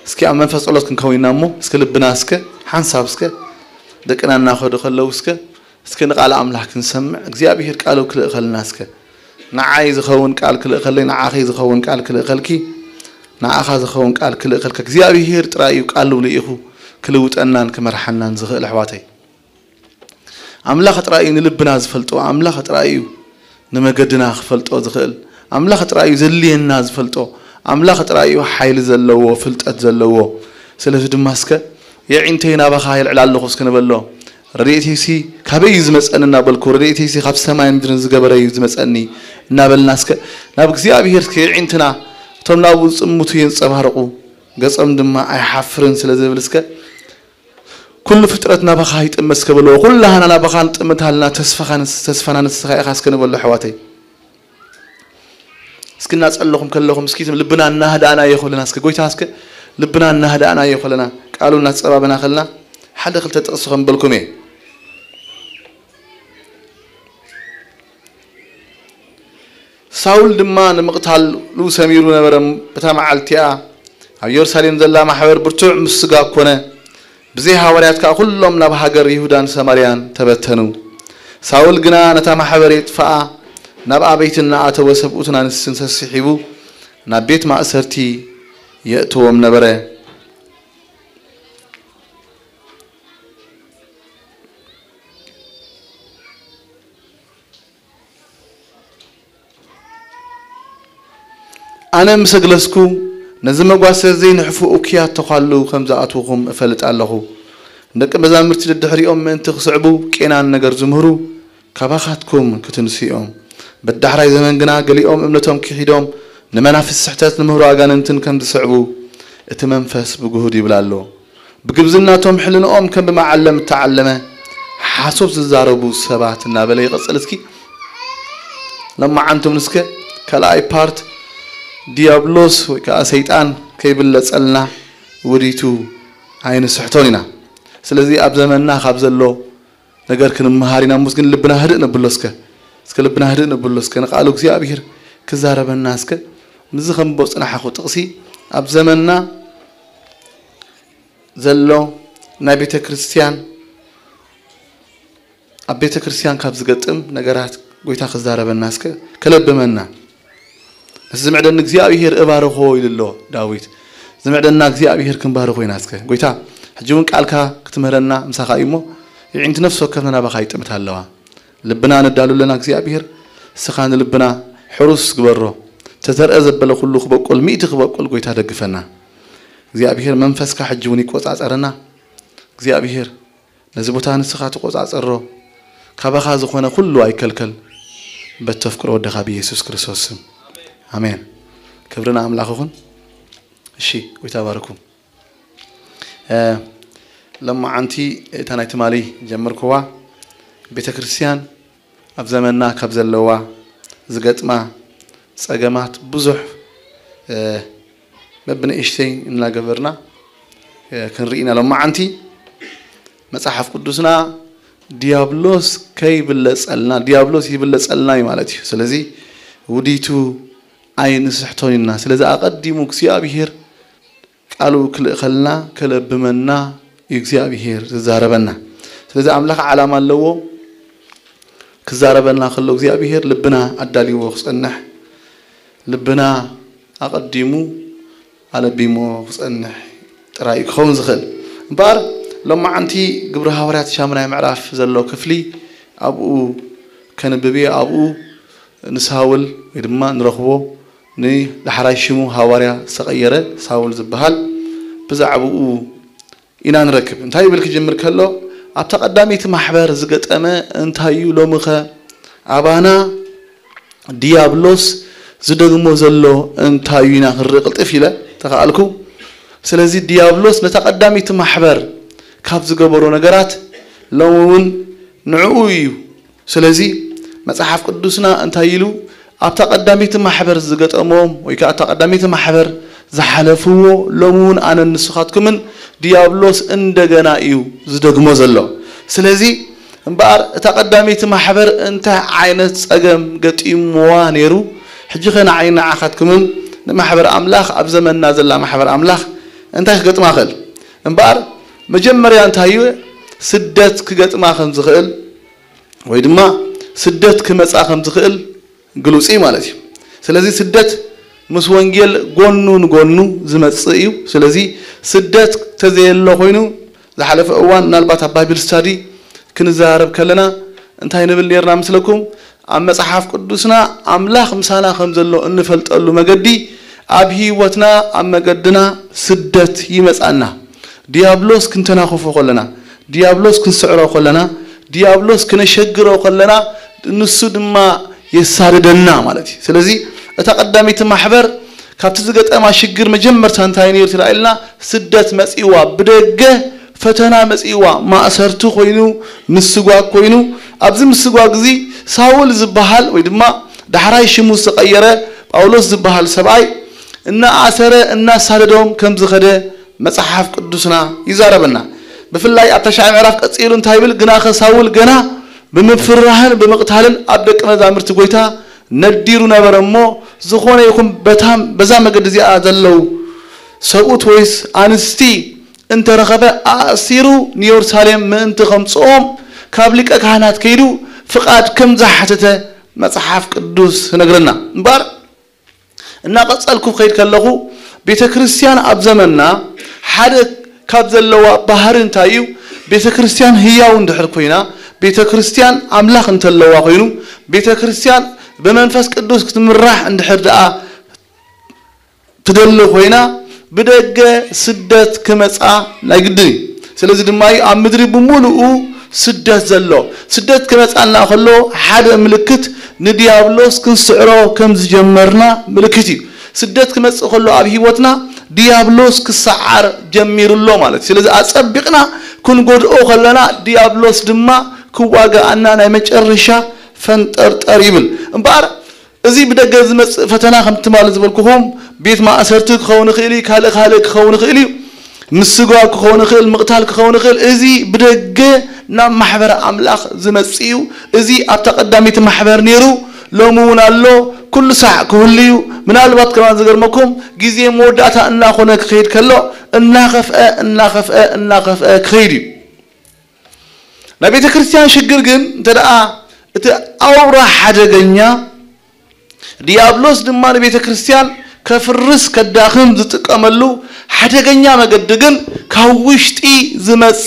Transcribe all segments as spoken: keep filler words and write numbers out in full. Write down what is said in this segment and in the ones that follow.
اسكي ام منفس صلوت كنكوينا مو اسكي لبنا اسكي حنساب اسكي دقنا ناخذ خلو اسكي اسكي نقال املاك نسمع እግዚአብሔር ቃሉ ክልእኸልና እስከ ንዓይ ዝኸውን ቃል ክልእኸለይ ንዓኺ ዝኸውን ቃል ክልእኸልኪ ንዓኻ ዝኸውን ቃል ክልእኸልከ እግዚአብሔር ጥራዩ ቃሉ ለኢኹ ክልውጠናን ክመርሐናን ዝኽእል ኣሕዋተይ ኣምላኽ ጥራዩ ንልብና ዝፈልጦ ኣምላኽ ጥራዩ ንመገድና ክፈልጦ ዝኽእል ኣምላኽ ጥራዩ ዘልየና ዝፈልጦ ኣምላኽ ጥራዩ ሓይሊ ዘለዎ ፍልጠት ዘለዎ ስለዚ ድማ እስከ የዒንተይና ባኻ ይልዕል ኣለኹ እስከ ንበሎ ريتيسي كابي يزمسأني نابلكو ريتيسي خاب سماين درن زجبري يزمسأني نابل ناسك نابك زيابي هرسك عندنا توم نابوز متوين صبارقو قصم دما أي حفرن سلزة بلسك كل فترة نابخا يتمسك بلو كلها أنا نابخا نتمتها تسفخان تسفخان نسخاء خاص كنا بلو حواتي سكنا أسألهم كلهم سكيتم لبنا النهد أنا يخلنا سك قوي تاسك لبنا النهد أنا يخلنا قالوا الناس أبابنا خلنا حد خلت تقصهم بالكمي ساول دمان مقتال لو سميرو نبرم بتاع علتيا أو يرسلين زلا محور برتوع مسجا كونه بزيها وريات كلهم نبهاجر يهودان سماريان تبتنو ساول جنا نتا محور يدفع نبأ بيتنا أتوسبوتنا نسنس السحيبو نبيت مع أسرتي يأتوا من نبره أنا مسجلسكو نزم قاسر زين حفو أكيات تخلو خمسة أتوهم فلت الله نك مزال مرتد الدحري أم من تخصعبو كينا نجر زمهرو كباخاتكم كتنسيهم بالدحري زمان جنا قلي أم ابنتهم كحيدهم نمنا في السحتات نمهرو أجان انتن كم تسعبو اتمنفس بجهودي بلالو بجبزناتهم حلنا أم كم بمعلم تعلمه حاسوب زاربو سبعة النابلة يقصلتكي لما عنتم نسكة كلاي بارت ديابلوس وكأسيتان كيبل لسألنا وريتو عين سحتوننا سلذي أبزمنا خبزلو نجار كن مهارينا مسكين لبنا هدنا بلوسك سك لبنا هدنا بلوسك نقالوك زي أبير كزارب الناس ك مزخم بوس أنا حاخد تقصي أبزمنا زلو نبيت كريستيان أبيت كريستيان خبز قتم نجارات قويتا كزارب الناس ك كلب منا زمعدنا እግዚአብሔር እባርኾ ይልሎ ዳዊት زمعدنا እግዚአብሔር ክንባርኾ ይናስከ ጎይታ ሕጂውን ቃልካ ክትምህረና ምሳኻ ኢሞ ይዕንት ነፍሶ ከፈና በኻይ ጥምት ኣለዋ ልብና ነዳሉለና እግዚአብሔር ስኻን ልብና ሕሩስ ግበሮ ተዘርአ ዘበለ ሁሉ ክበቆል ሚእቲ ክበቆል ጎይታ ደግፈና እግዚአብሔር መንፈስካ ሕጂውን ይቆጻጸረና እግዚአብሔር ነዚ ቦታ ንስኻ ተቆጻጸሮ ካባኻ ዝኾነ ሁሉ አይከልከል በተፍቅሮ ወደኻ በኢየሱስ ክርስቶስ ስም آمين كبرنا أملاكهم شيء ويتباركوا آه لما عنتي تنايت مالي جمركوا بيت كريستيان أبزمنا كبز اللوا زقت ما سجمات بزح آه مبني إشتين إن لا جبرنا آه كن رئينا لما عنتي مسحف قدسنا ديابلوس كي بلسألنا ديابلوس يبلسألنا يمالتي سلزي وديتو عين سحتون الناس لذا أقدموا كسيابير قالوا كل خلنا كل بمنا يكسيابير زاربنا لذا أملاك علامة لو كزاربنا خلوا كسيابير لبنا أدالي وخصنح لبنا أقدموا على بيمو خصنح ترى يخون زخل بار لما عنتي قبل هورات شامنا معرف زلوا كفلي أبو كان ببي أبو نساول يدما نرخبو ني لحرايشمو هواريا سغيره ساول زبحال بزعبو إنا نركب انتاي بالك جمر كله اب تقداميت محبر زغطمه انتايو لومخ ابانا ديابلوس زدغمو زلو انتايونا خرقلطف يله تقالكو سلازي ديابلوس نتقداميت محبر كاب زغبرو نغرات لون نعويو سلازي مصحف قدسنا انتايلو اب تقداميت محبر زغطموم ويكا تقداميت محبر زحلفو لمون انا نسخاتكمن ديابلوس اندغنا ايو زدغمو زلو سلازي امبار تقداميت محبر انت عينت صقم غطيموا نيرو حجي خنا عين عخاتكمن محبر املاح اب زمننا زلا محبر املاح أنت قط ما خل إمبار مجمريا أنت هيو سدت كقط ما خم زخيل ويدما سدت كمسا خم زخيل قلوسي مالتي سلازي سدت مسوانجيل قنون قنو زمتصيو سلازي سدت تزيل الله خوينو زحلف أوان نالبات بايبل ستادي كنزارب كلنا أنت هاي نبل ليرنا مثلكم أما صحاف قدسنا أملاخ مسانا خمزلو إنفلت قلو مقدي أبهي وتنا أما قدنا سدت يمسأنا ديابلوس كنتنا خوفو خلنا ديابلوس كنسعرو خلنا ديابلوس كنشجرو خلنا نسود ما يساردنا مالتي سلازي أتقدمي محبر كابتزقت أما شجر مجمر تانتايني يرتلعلنا سدت مسئوا بدقة فتنا مسئوا ما أسرتو خوينو مسقوا خوينو أبزي مسقوا قزي ساول زبحال ويدما دحراي شموس قيرة أولوس زبحال سبعي إن عسرة الناس هادهم كم زخدة مصحف قدسنا يزاربنا بفلاي أتشعر عرف كثيرون تايبل جناخ ساول جنا بمفرهن بمقتهلن أبدك مزامر تقويتها نديرنا برمو زخونه يكون بتهم بزامك الدزي أزلو سقوط ويس أنستي أنت رغبة أسيرو نيور سالم من أنت خمسهم كابلك أكهنات كيدو فقاد كم زحته مصحف قدوس نقرنا بار الناقص ألكم خير كلهو بيت كريستيان أبزمنا حد كابزلوا بحرن تايو بيت كريستيان هي وندحر كوينا بيت كريستيان أملاخ أنت اللوا كوينو بيت كريستيان بمنفس قدوس كتمرح عند حرداء تدل خوينا بدق سدت كمسعى نقدني سلازي دماي عم مدري بمولو سدت زلو سدت كمسعى ناخلو حدا ملكت نديابلوس كنسعرو كم زجمرنا ملكتي سدت كمسعى خلو أبي وطنا ديابلوس كسعر جمير الله مالك سلازي أصبقنا كن قد أو خلنا ديابلوس دما كواقع أننا نمج الرشا فنتر تقريبا امبار ازي بدغ زمص فتنا خمت مال زبلكم بيت ما اسرتك خون خيلي خالق خالق خون خيلي مسغوا خون خيل مقتال خون خيل ازي بدغ نا محبر املاخ زمصيو ازي ابتقداميت محبر نيرو لومون الله كل ساعه كليو من البات كمان زغرمكم غزي موداتا ان خونه خيد كلو ان خف ان خف ان خف خيدي نبي كريستيان شجر جن تدعى أورا حاجة ديابلوس دمان بيت كريستيان كفرس كداخم زتك أملو حاجة جنيا ما قدقن كوشتي زمس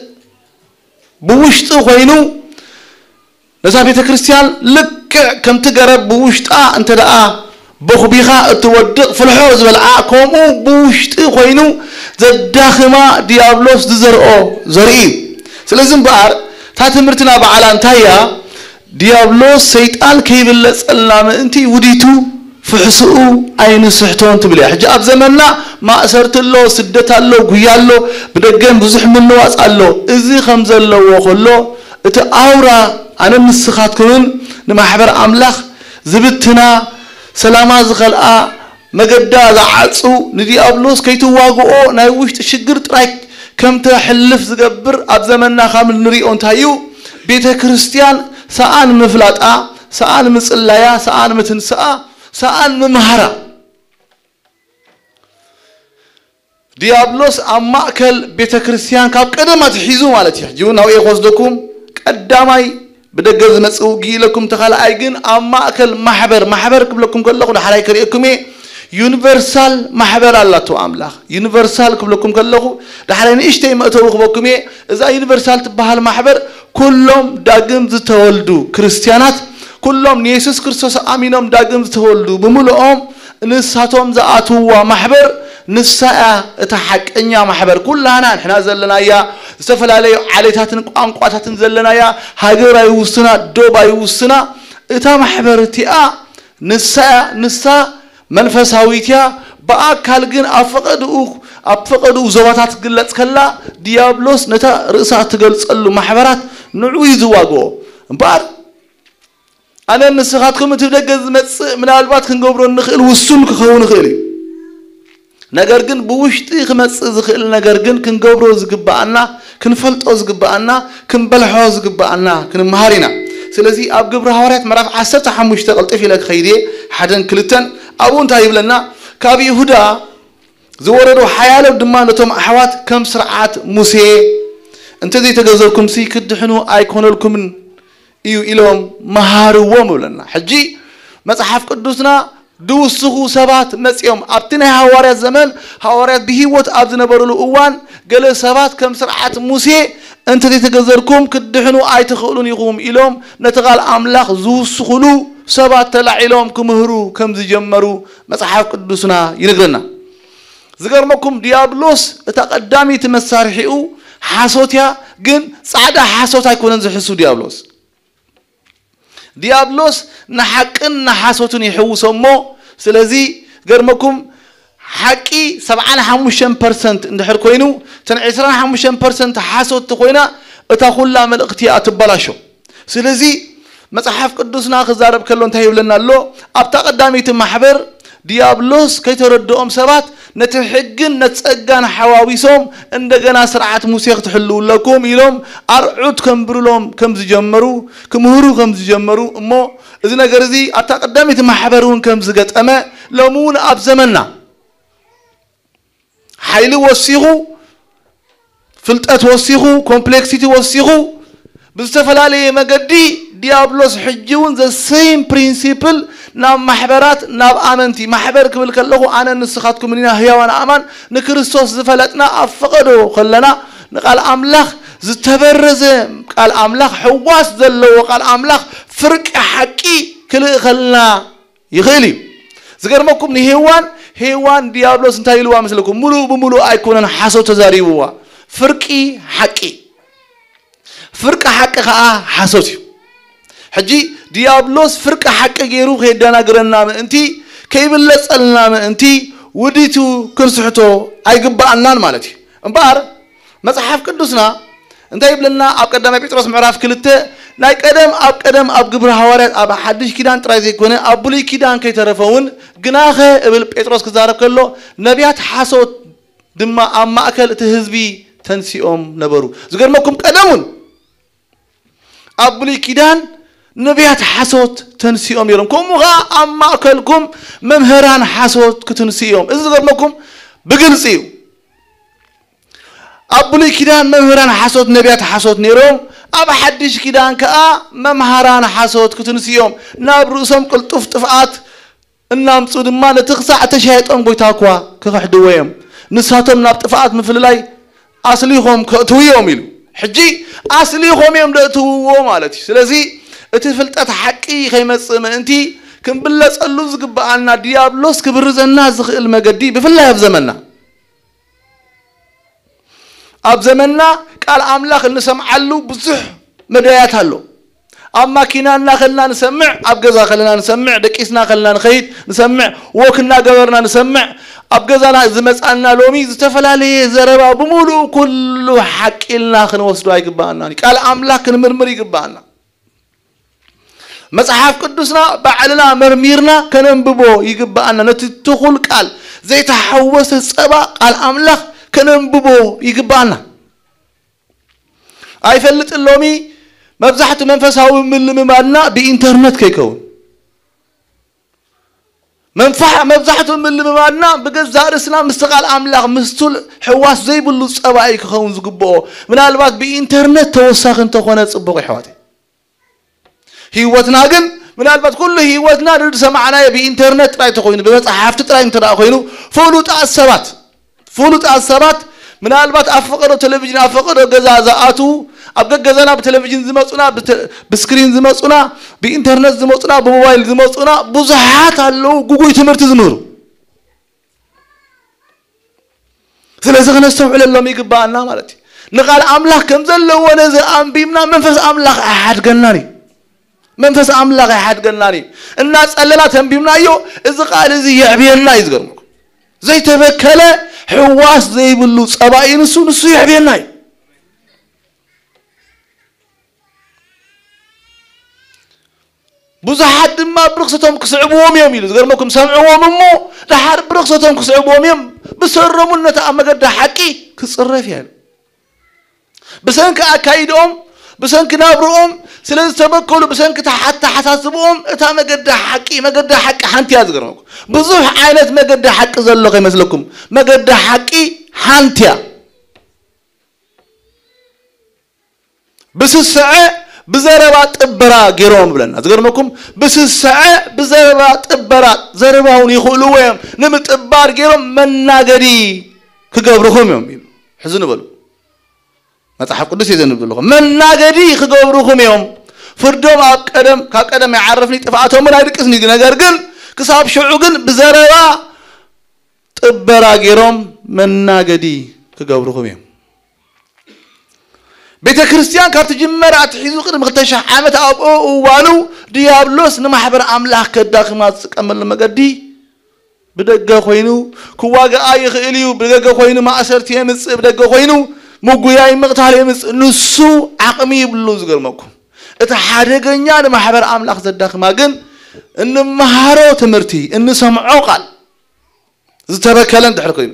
بوشت خوينو نزا بيت كريستيان لك كم تقرب بوشتا أنت دعا بخبيخا تودق في الحوز بالعاكمو بوشت خوينو زداخما ديابلوس دزرقو زرقي سلازم بار تاتمرتنا بعلان تايا ديابلوس سيطان كيبلس اللام انتي وديتو فحسؤو اين سحتون تبلي حجاب زمننا ما أسرت الله سدت الله قويا الله بدقين بزح من نواس الله ازي خمز الله وخلو ات اورا انا نسخات كون نمحبر املاخ زبتنا سلاما زخلقا مقدا زعاتسو نديابلوس كيتو واقعو نايوش تشقر ترايك كم تحلف زقبر اب زمننا خامل نريئون تايو بيت كريستيان سأل مفلاطة سأل مسلايا سأل متنساء سأل ممهرة ديابلوس أما أكل بيت كريستيان كاب قدما تحيزو مالتي جون هاو يخوصدكم قداماي بدقز مسؤوقي لكم تخال أيقن أما أكل محبر محبر قبلكم كلكم حراي كريكم يونيفرسال محبر الله تو أملاخ يونيفرسال قبلكم كلكم دحرين إشتي مأتوا خبكم إذا يونيفرسال تبهال محبر كلهم داقم زتولدو كريستيانات كلهم نيسوس كريستوس آمينهم داقم زتولدو بملؤهم نساتهم زاتوا محبر نساء تحق إنيا محبر كلنا نحن زلنا يا استفل عليه عليتاتن قامقاتاتن زلنا يا هاجر يوسنا دوبا يوسنا إتا محبر تيا نساء نساء منفساويتيا بأكل جن أفقدوا أفقدوا زواتات قلت كلا ديابلوس نتا رأسات قلت قلوا محبرات نعوي زواجو بار أنا النسخاتكم تبدأ جزمت من البات كنقبرون نخيل والسن كخون خيلي نجارجن بوشتي خمس زخيل نجارجن كنقبرو زقبعنا كنفلت أزقبعنا كنبلحو زقبعنا كنمهارنا سلزي أب قبر هورات مرaf عسرت حمشت قلت في لك خيري حدا كلتن أبون تايب لنا كابي هدا زوردوا حيالو دمانتهم أحوات كم سرعات موسى أنت زي تجزركم سي كدحنو أيكون لكم إيو إلهم مهارو ومولنا حجي مصحف قدسنا دوسخو سبات مسيوم أبتنا هواريات زمان هواريات بهيوت أبزنا برلو أوان قال سبات كم سرعات موسى أنت زي تجزركم كدحنو أي تخلون يقوم إلهم نتغال أملاخ زوسخلو سبات تلع إلهم كمهرو كم زي جمرو مصحف قدسنا ينقرنا زغرمكم ديابلوس تقدامي تمسارحيو حاسوتيا جن صعدا حاسوت يكونن زحسو ديابلوس ديابلوس نحقن نحاسوتن يحوسمو سلازي غرمكم حقي سبعة وخمسين بالمئة اندحر كوينو تن عشرين وخمسين بالمئة حاسوت كوينا اتا كلها ملقتي اتبلاشو سلازي مصحف قدسنا خزارب كلو انت يبلنا له ابتا قداميت محبر ديابلوس كي تردهم سبات نتحقن نتصقان حواويسهم عندنا سرعات موسيقى تحلوا لكم يلوم ارعود كم برلوم كم زجمروا كم هرو كم زجمروا امو اذا نغرزي اتا قداميت محبرون كم زغطمه لمون اب زمننا حيل وسيخو فلطات وسيخو كومبلكسيتي وسيخو بستفلالي مقدي ديابلوس حجون the same principle ناب محبرات ناب آمنتي محبر كبل كاللغو أنا نسخاتكم مننا هيا وانا آمان نكريستوس زفلتنا أفقدو خلنا قال أملاخ زتبرز قال أملاخ حواس ذلو قال أملاخ فرق حقي كل خلنا يغلي زغرمكم نهيوان هيوان ديابلوس انتايلوا مثلكم ملو بملو أيكونن حاسو تزاريبوا فرقي حقي فرق حق خا حاسوتي حجي ديابلوس فرق حق غيرو خيدانا غرنا انتي كيبلصلنا انتي وديتو كنسحتو ايغبانان مالتي امبار مصحف قدسنا انت يبلنا اب قدام بيتروس معراف كلته ناي قدم اب قدم اب غبر حوارات اب حدش كيدان طراي زيكونه اب بلي كيدان كيترفون غناخه ابل بيتروس كزارب كلو نبيات حاسوت دما ام ماكل تهزبي تنسيوم نبرو زغرمكم قدمون أبلي كيدان نبيات حسوت تنسيهم يرم كم غا أما أكلكم ممهران حسوت كتنسيهم إذا قبلكم بقلسيو أبلي كيدان ممهران حسوت نبيات حسوت نيرم أب حدش كيدان كأ ممهران حسوت كتنسيهم نابرسهم كل طفطفات النام صود ما نتخسع تشهيتهم بيتاكوا كخدوهم نساتهم نابطفات مثل لاي أصليهم كتويهم يلو حجي أصليهم يوم دتوه مالتي سلازي اتفلتت حقي خيمص انتي كم بلص اللوز قبالنا ديابلوس كبرزنا زخل مقدي بفلا في زمننا اب زمننا قال املاخ نسمعلو بزح مدايات هلو اما كينا خلنا نسمع ابغزا خلنا نسمع دقيسنا خلنا نخيد نسمع وكنا غبرنا نسمع ابغزانا زمصانا لومي زتفلالي زربا بمولو كله حق لنا خنوسدو ايغبانا قال املاخ نمرمر يغبانا مصحف قدسنا بعلنا مرميرنا كننببو يغبانا نتتخل قال زي تحوس صبا قال املاخ كننببو يغبانا ايفلط اللومي مبزحت منفساوي ملممانا بإنترنت كيكون منفح مبزحت ملممانا بجزء رسنا مستقال أملاق مستول حواس زي بلو صبايك خون زقبو من الوقت بإنترنت توسخ انت خونا تصبغي حواتي هيوتنا جن من الوقت كله هيوتنا رد سمعنا بإنترنت راي تخوين بس حافت تراي انت راخوينو فولو تأثرات فولو تأثرات من الوقت أفقدوا تلفزيون أفقدوا جزازاتو أبغى جزانا بتلفزيون زمصنا بسكرين زمصنا بإنترنت زمصنا بموبايل زمصنا بزحات اللو جوجل تمرت زمرو سلسلة نستوعب على الله ميقبالنا مالتي نقال أملاك كم زلوا ونزل أم بيمنا منفس أملاك أحد قلناني منفس أملاك أحد قلناني الناس ألنا تم بيمنا يو إذا قال زي يعبينا يزقرمك زي تبكله حواس زي بلوس أباين نسو نسو يعبينا بزحد ما برخصتهم كسعبوهم يوم يلز غيرمكم سمعوهم مو لحد برخصتهم كسعبوهم يوم بسرمون نتأمل قد حكي كسرف يعني بسنك أكايدهم بسنك نابرهم سلازي تبكلوا بسنكتا حتى حساسبهم اتا مقد حقي مقد حقي حانتي ازقرمكم بزوح عينات مقد حق زلقي مثلكم مقد حقي حانتيا بس الساعة بزربات ابرا غيرهم بلنا ازقرمكم بس الساعة بزربات ابرا زرباون يخلوهم نمت ابار غيرهم مناغري كغبرهم يوم حزن بلو مصحف قدس يزنبلكم مناغري كغبرهم يوم فردوم اقدم كقدم يعرفني طفاته من አይድቅስኒ ነገር ግን ክሳብ ሽዑ ግን بزرባ ጥበራ ገሮም መናገዲ ክገብሩኩም እዮም ቤተ ክርስቲያን ካብቲ ጅመራ አትሒዙ ቅድም ክልተ ሺህ ዓመት አብኦ ዋኑ ዲያብሎስ ንማሕበር አምላክ ከዳክማ ጽቀመል መገዲ ብደገ ኮይኑ ክዋጋ ይኽእል እዩ ብደገ ኮይኑ ማእሰርቲ የምጽ ብደገ ኮይኑ ሙጉያይ መቅታል የምጽ ንሱ አቅሚ ይብሉ ዝገርመኩም እታ ሓደገኛ ንማሕበር አምላክ ዘዳክማ ግን እንመሃሮ ትምርቲ እንሰምዖ ቃል ዝተበከለን ድሕር ኮይኑ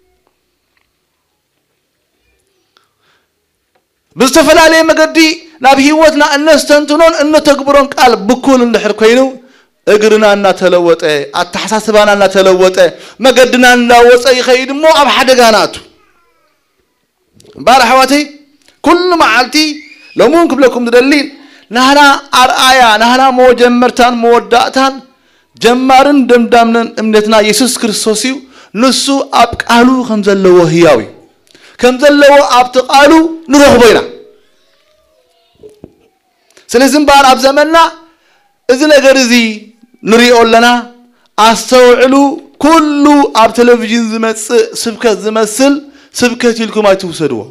بستفلالي مقدي ناب هيوتنا انستنتنون ان تكبرون قال بكل اندحر كوينو اغرنا ان تلوطه اتحساسبانا ان تلوطه مقدنا نلاوص يخيد مو اب حدغاناتو بار حواتي كل معالتي لو ممكن لكم دليل نهنا ارآيا نهنا مو جمرتان موداتان جمارن دمدامن امنتنا يسوع كريستوسيو نسو اب قالو خمزلو هياوي كم زلوا أبتقالوا نروح بينا سلسل بار أب زمننا إذن أجرزي نريء لنا أستوعلوا كل أب تلفزيون زمس سبكة زمسل سبكة لكم أتوسدوا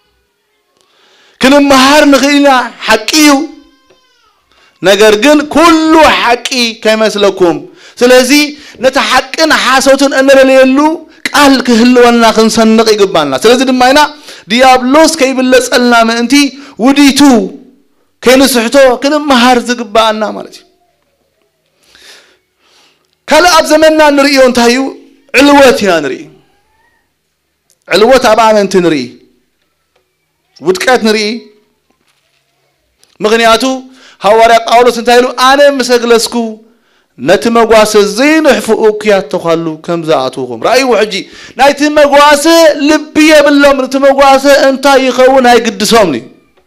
كلام مهار نخينا حكيو نجرجن كل حكي كما سلكم سلسي نتحكن حاسوتن أن رليلو قال كهلونا خنسنق يقبالنا سلازي دماينا ديابلوس كيبلس ألنا من انتي وديتو كينو سحتو كنو مهار زقبالنا مالتي كالا أب زمننا نرئيو انتهيو علواتنا نرئي علوات أبعنا انت نرئي ودكات نرئي مغنياتو هواريق أولوس انتهيلو أنا مساقلسكو نتمغواس زين حفوك يا تخلو كم زعتوهم رأي وحجي نتمغواس لبيه بالله نتمغواس انت يخون هاي قدسومني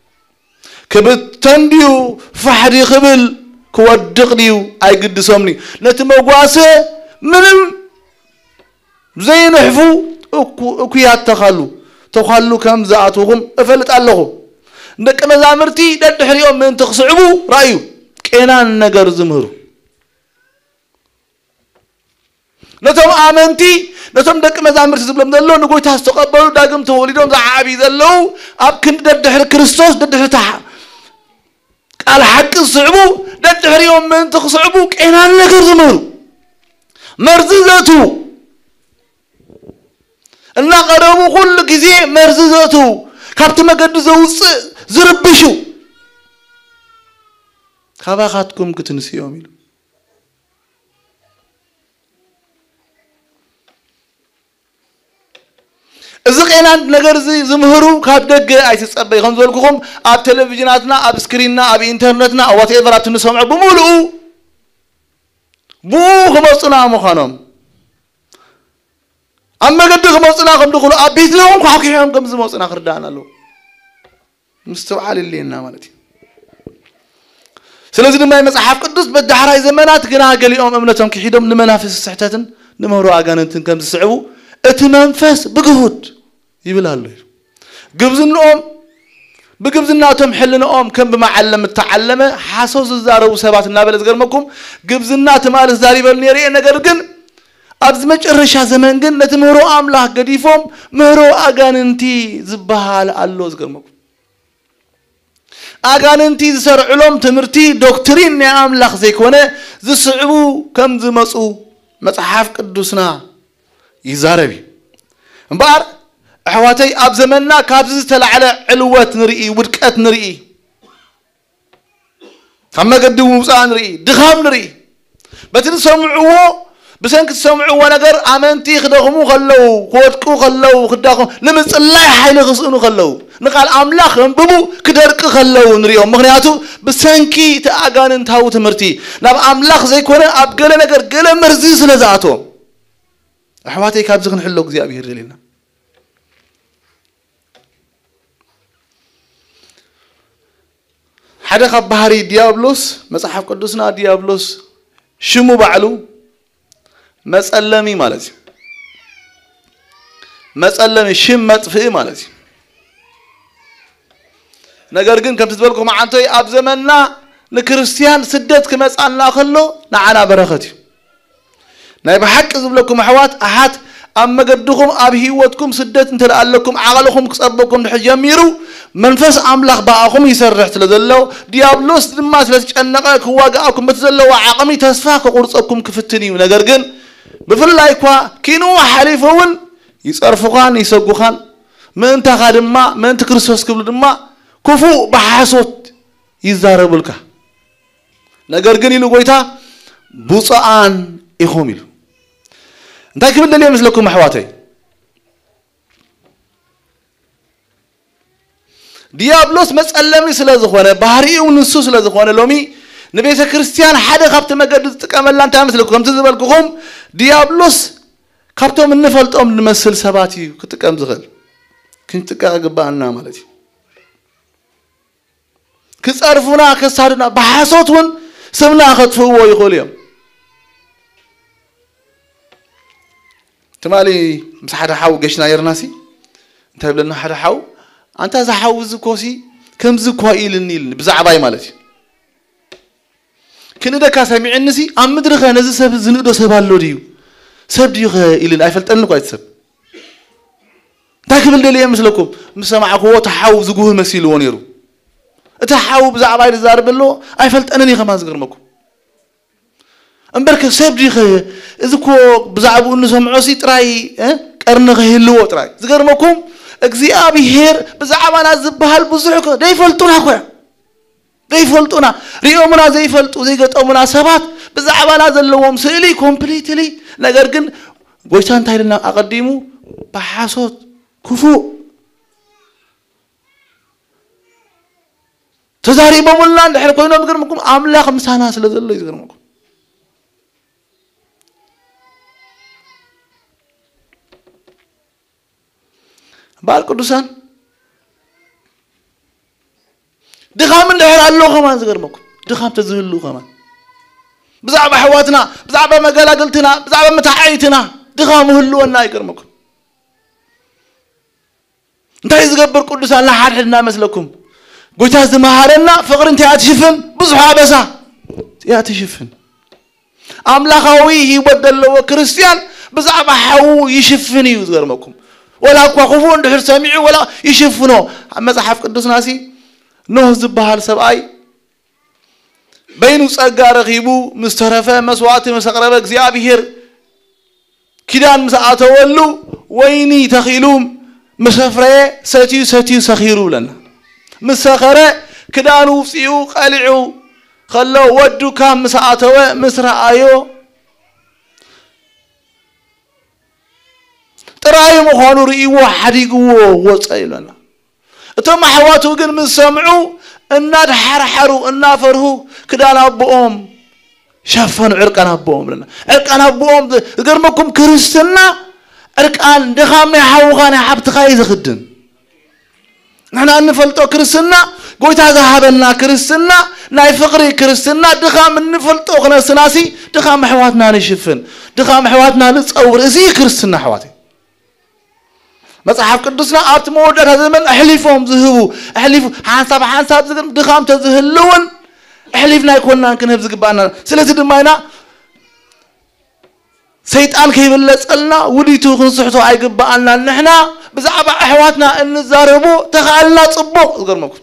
كبتنديو فحد يخبل كودقنيو هاي قدسومني نتمغواس منم زين حفو اكو يا تخلو تخلو كم زعتوهم افلت اللهم نك مزامرتي ددحريوم من تخصعبو رأيو كينان نجر زمهرو نتم آمنتي نتم دك مزامر سبلم دلو نقول تستقبلوا داقم توليدهم زعابي دلو أب كنت ددحر كريستوس ددحر تحا قال حق الصعبو ددحر يوم من تخصعبو كينان نقر زمرو مرززتو إنا قربو كل كزي مرززتو كابت مقد زوص زربشو كاباخاتكم كتنسي يوميلو إذا كنا نجار زي زمهرو كاب دق أيسس أبي خنزولكم أب تلفزيوناتنا أب سكريننا أب إنترنتنا أو whatever أتنسمع بمولو بو خمسنا مخانم أما قد خمسنا خم دخلوا أبيت لهم كحكيهم كم زمسنا خردانا له مستوعب اللي نامنتي سلازم ما يمسح قدوس بدحراي زمانات كنا قال يوم أمنتهم كحيدهم لمنافس السحتاتن نمهرو أجاننتن كم تسعبو اتمنفس بجهود يبلالو جبزن أم بجبزنا تم حلنا أم كم بمعلم التعلمة حاسوس الزارو سبات النابل زغرمكم جبزنا تمال الزاري بالنيري نجرجن أبزمج الرشا زمان جن نتمرو أملاك قديفهم مرو أجاننتي زبال الله زغرمكم أجاننتي زسر علوم تمرتي دكتورين يا أملاك زيكونه زسعبو كم زمسو مصحف قدوسنا يزاربي مبار حواتي أب زمننا كابز تلعلى علوات نرئي ودكات نرئي كما قدموا مصان نرئي دخام نرئي بتنسمعوه بسنك تسمعوا ونجر أمنتي خدهم خلوا قوتكم خلوا خداكم لمس الله حيل غصنوا خلوا نقال أملاخ ببو كدرك خلوا نريهم مغنياتو بسنكي تأجان انتهوا تمرتي نب أملاخ زي كونه أبقله نجر قله مرزيز لذاته أحواتي كابزخن حلوك زي أبي هرجلنا حدا خباري ديابلوس مصحف قدسنا ديابلوس شمو بعلو مسألمي مالتي مسألمي شم مطفئ مالتي نجرجن كم تتبلكم عنتي أب زمننا نكريستيان سدت كمسألنا خلو نعنا برختي نايب حق زبلكم حوات أحد أما قدكم أبي هوتكم سدت انت لكم عقلكم كسبكم حجميرو منفس أملاخ باقكم يسرح تلذلو ديابلوس لما سلسك أنك هو جاءكم بتزلوا عقمي تسفاك قرصكم كفتني ونجرجن بفلا يكوا كينو حليفون يصرفوخان يسقوخان ما انت خادم ما ما انت كريستوس قبل ما كفو بحاسوت يزاربلك نجرجن يلو قويتا بوصان يخوميلو انت كيف بدنا مثلكم حواتي ديابلوس مسألمي سلا زخوانه بحري ونسو سلا زخوانه لومي نبيت كريستيان حدا خبت مقدد تقامل انت مثلكم تزبلكم ديابلوس خبتهم نفلطهم نمثل سباتي كتقام زغل كنت تقاقبانا مالتي كصرفونا كصارنا بحاسوتون سمنا خطفو يقوليهم تمالي مس حدا حاو قشنا يرناسي انت بلنا حدا حاو انت ذا حاو زكوسي كم زكوائيل النيل بزعباي مالتي كندا كاسمع النسي ام مدرخه نزي سب زندو سبالو ديو سب ديو الين ايفلطن كو ايتسب تاكبل دلي مسلكم مسمعكو تحاو زغوه مسيل ونيرو اتحاو بزعباي زاربلو ايفلطنني خما زغرمكم امبرك سب دي خي اذكو بزعبو نسمعو سي طراي قرن خيلو طراي زغرمكم እግዚአብሔር بزعبانا زبحال بزحكو دايفلطونا خو دايفلطونا ريومنا زيفلطو زيغطومنا سبات بزعبانا زلوم سيلي كومبليتلي ነገር ግን ጎይታን ታይልና አቀዲሙ በሐሶት ኩፉ ተዛሪ በመላ እንደህል ኮይኖ ምገርምኩም አምላክ ምሳና ስለዘለ ይዝገርምኩም ባል ቅዱሳን دخام ندهر الله كمان زغرمكم دخام تزهلو كمان بزعبة حواتنا بزعبة مقالاقلتنا بزعبة متحايتنا دخام هلونا يقرمكم انت يزغبر قدسان لا حد حدنا مثلكم قلت هذا مهارنا فقر انت ياتشفن بزحوا بسا ياتشفن أملاخاوي يبدل له كريستيان بزعبة حو يشفن يزغرمكم ولا كوخفون دحر سامعي ولا يشفنوا مصحف قدس ناسي نوح زبحال سبعي بينو صقا رخيبو مسترفه مسواعت مسقربه እግዚአብሔር كيدان مساعتولو ويني تخيلوم مسفره ستيو ستيو سخيرو لنا مسخره كدانو فيو قلعو خلو ودو كام مساعتوه مسرعايو تراي مخانو ريو حديقو وصيلنا اتم حواتو ግን ምን ሰምዑ እናድ حرحሩ እና ፈርሁ ክዳን አቦኦም ሸፈኑ ዕርቃን አቦኦም ለና ዕርቃን አቦኦም ገርመኩም ክርስትና ዕርቃን ደኻም ያሐውኻን ሐብትኻ ይዝኽድን نحن نفلطو ክርስትና ጎይታ ዘሃበና ክርስትና ናይ ፍቅሪ ክርስትና ደኻም ንፈልጦ خنسناسي ደኻም حواتنا نشفن ደኻም حواتنا ንጸውር እዚ ክርስትና حواتي مصحف قدسنا ابت مودر زمن احلفهم ذهبوا احلف حساب حساب دخام تزهلون احلفنا يكوننا كنهب زغبانا سلازي دماينا سيطان كيبلصلنا وديتو كنصحتو ايغبانا نحنا بزعبا احواتنا انزاربو تخالنا صبو زغرمكم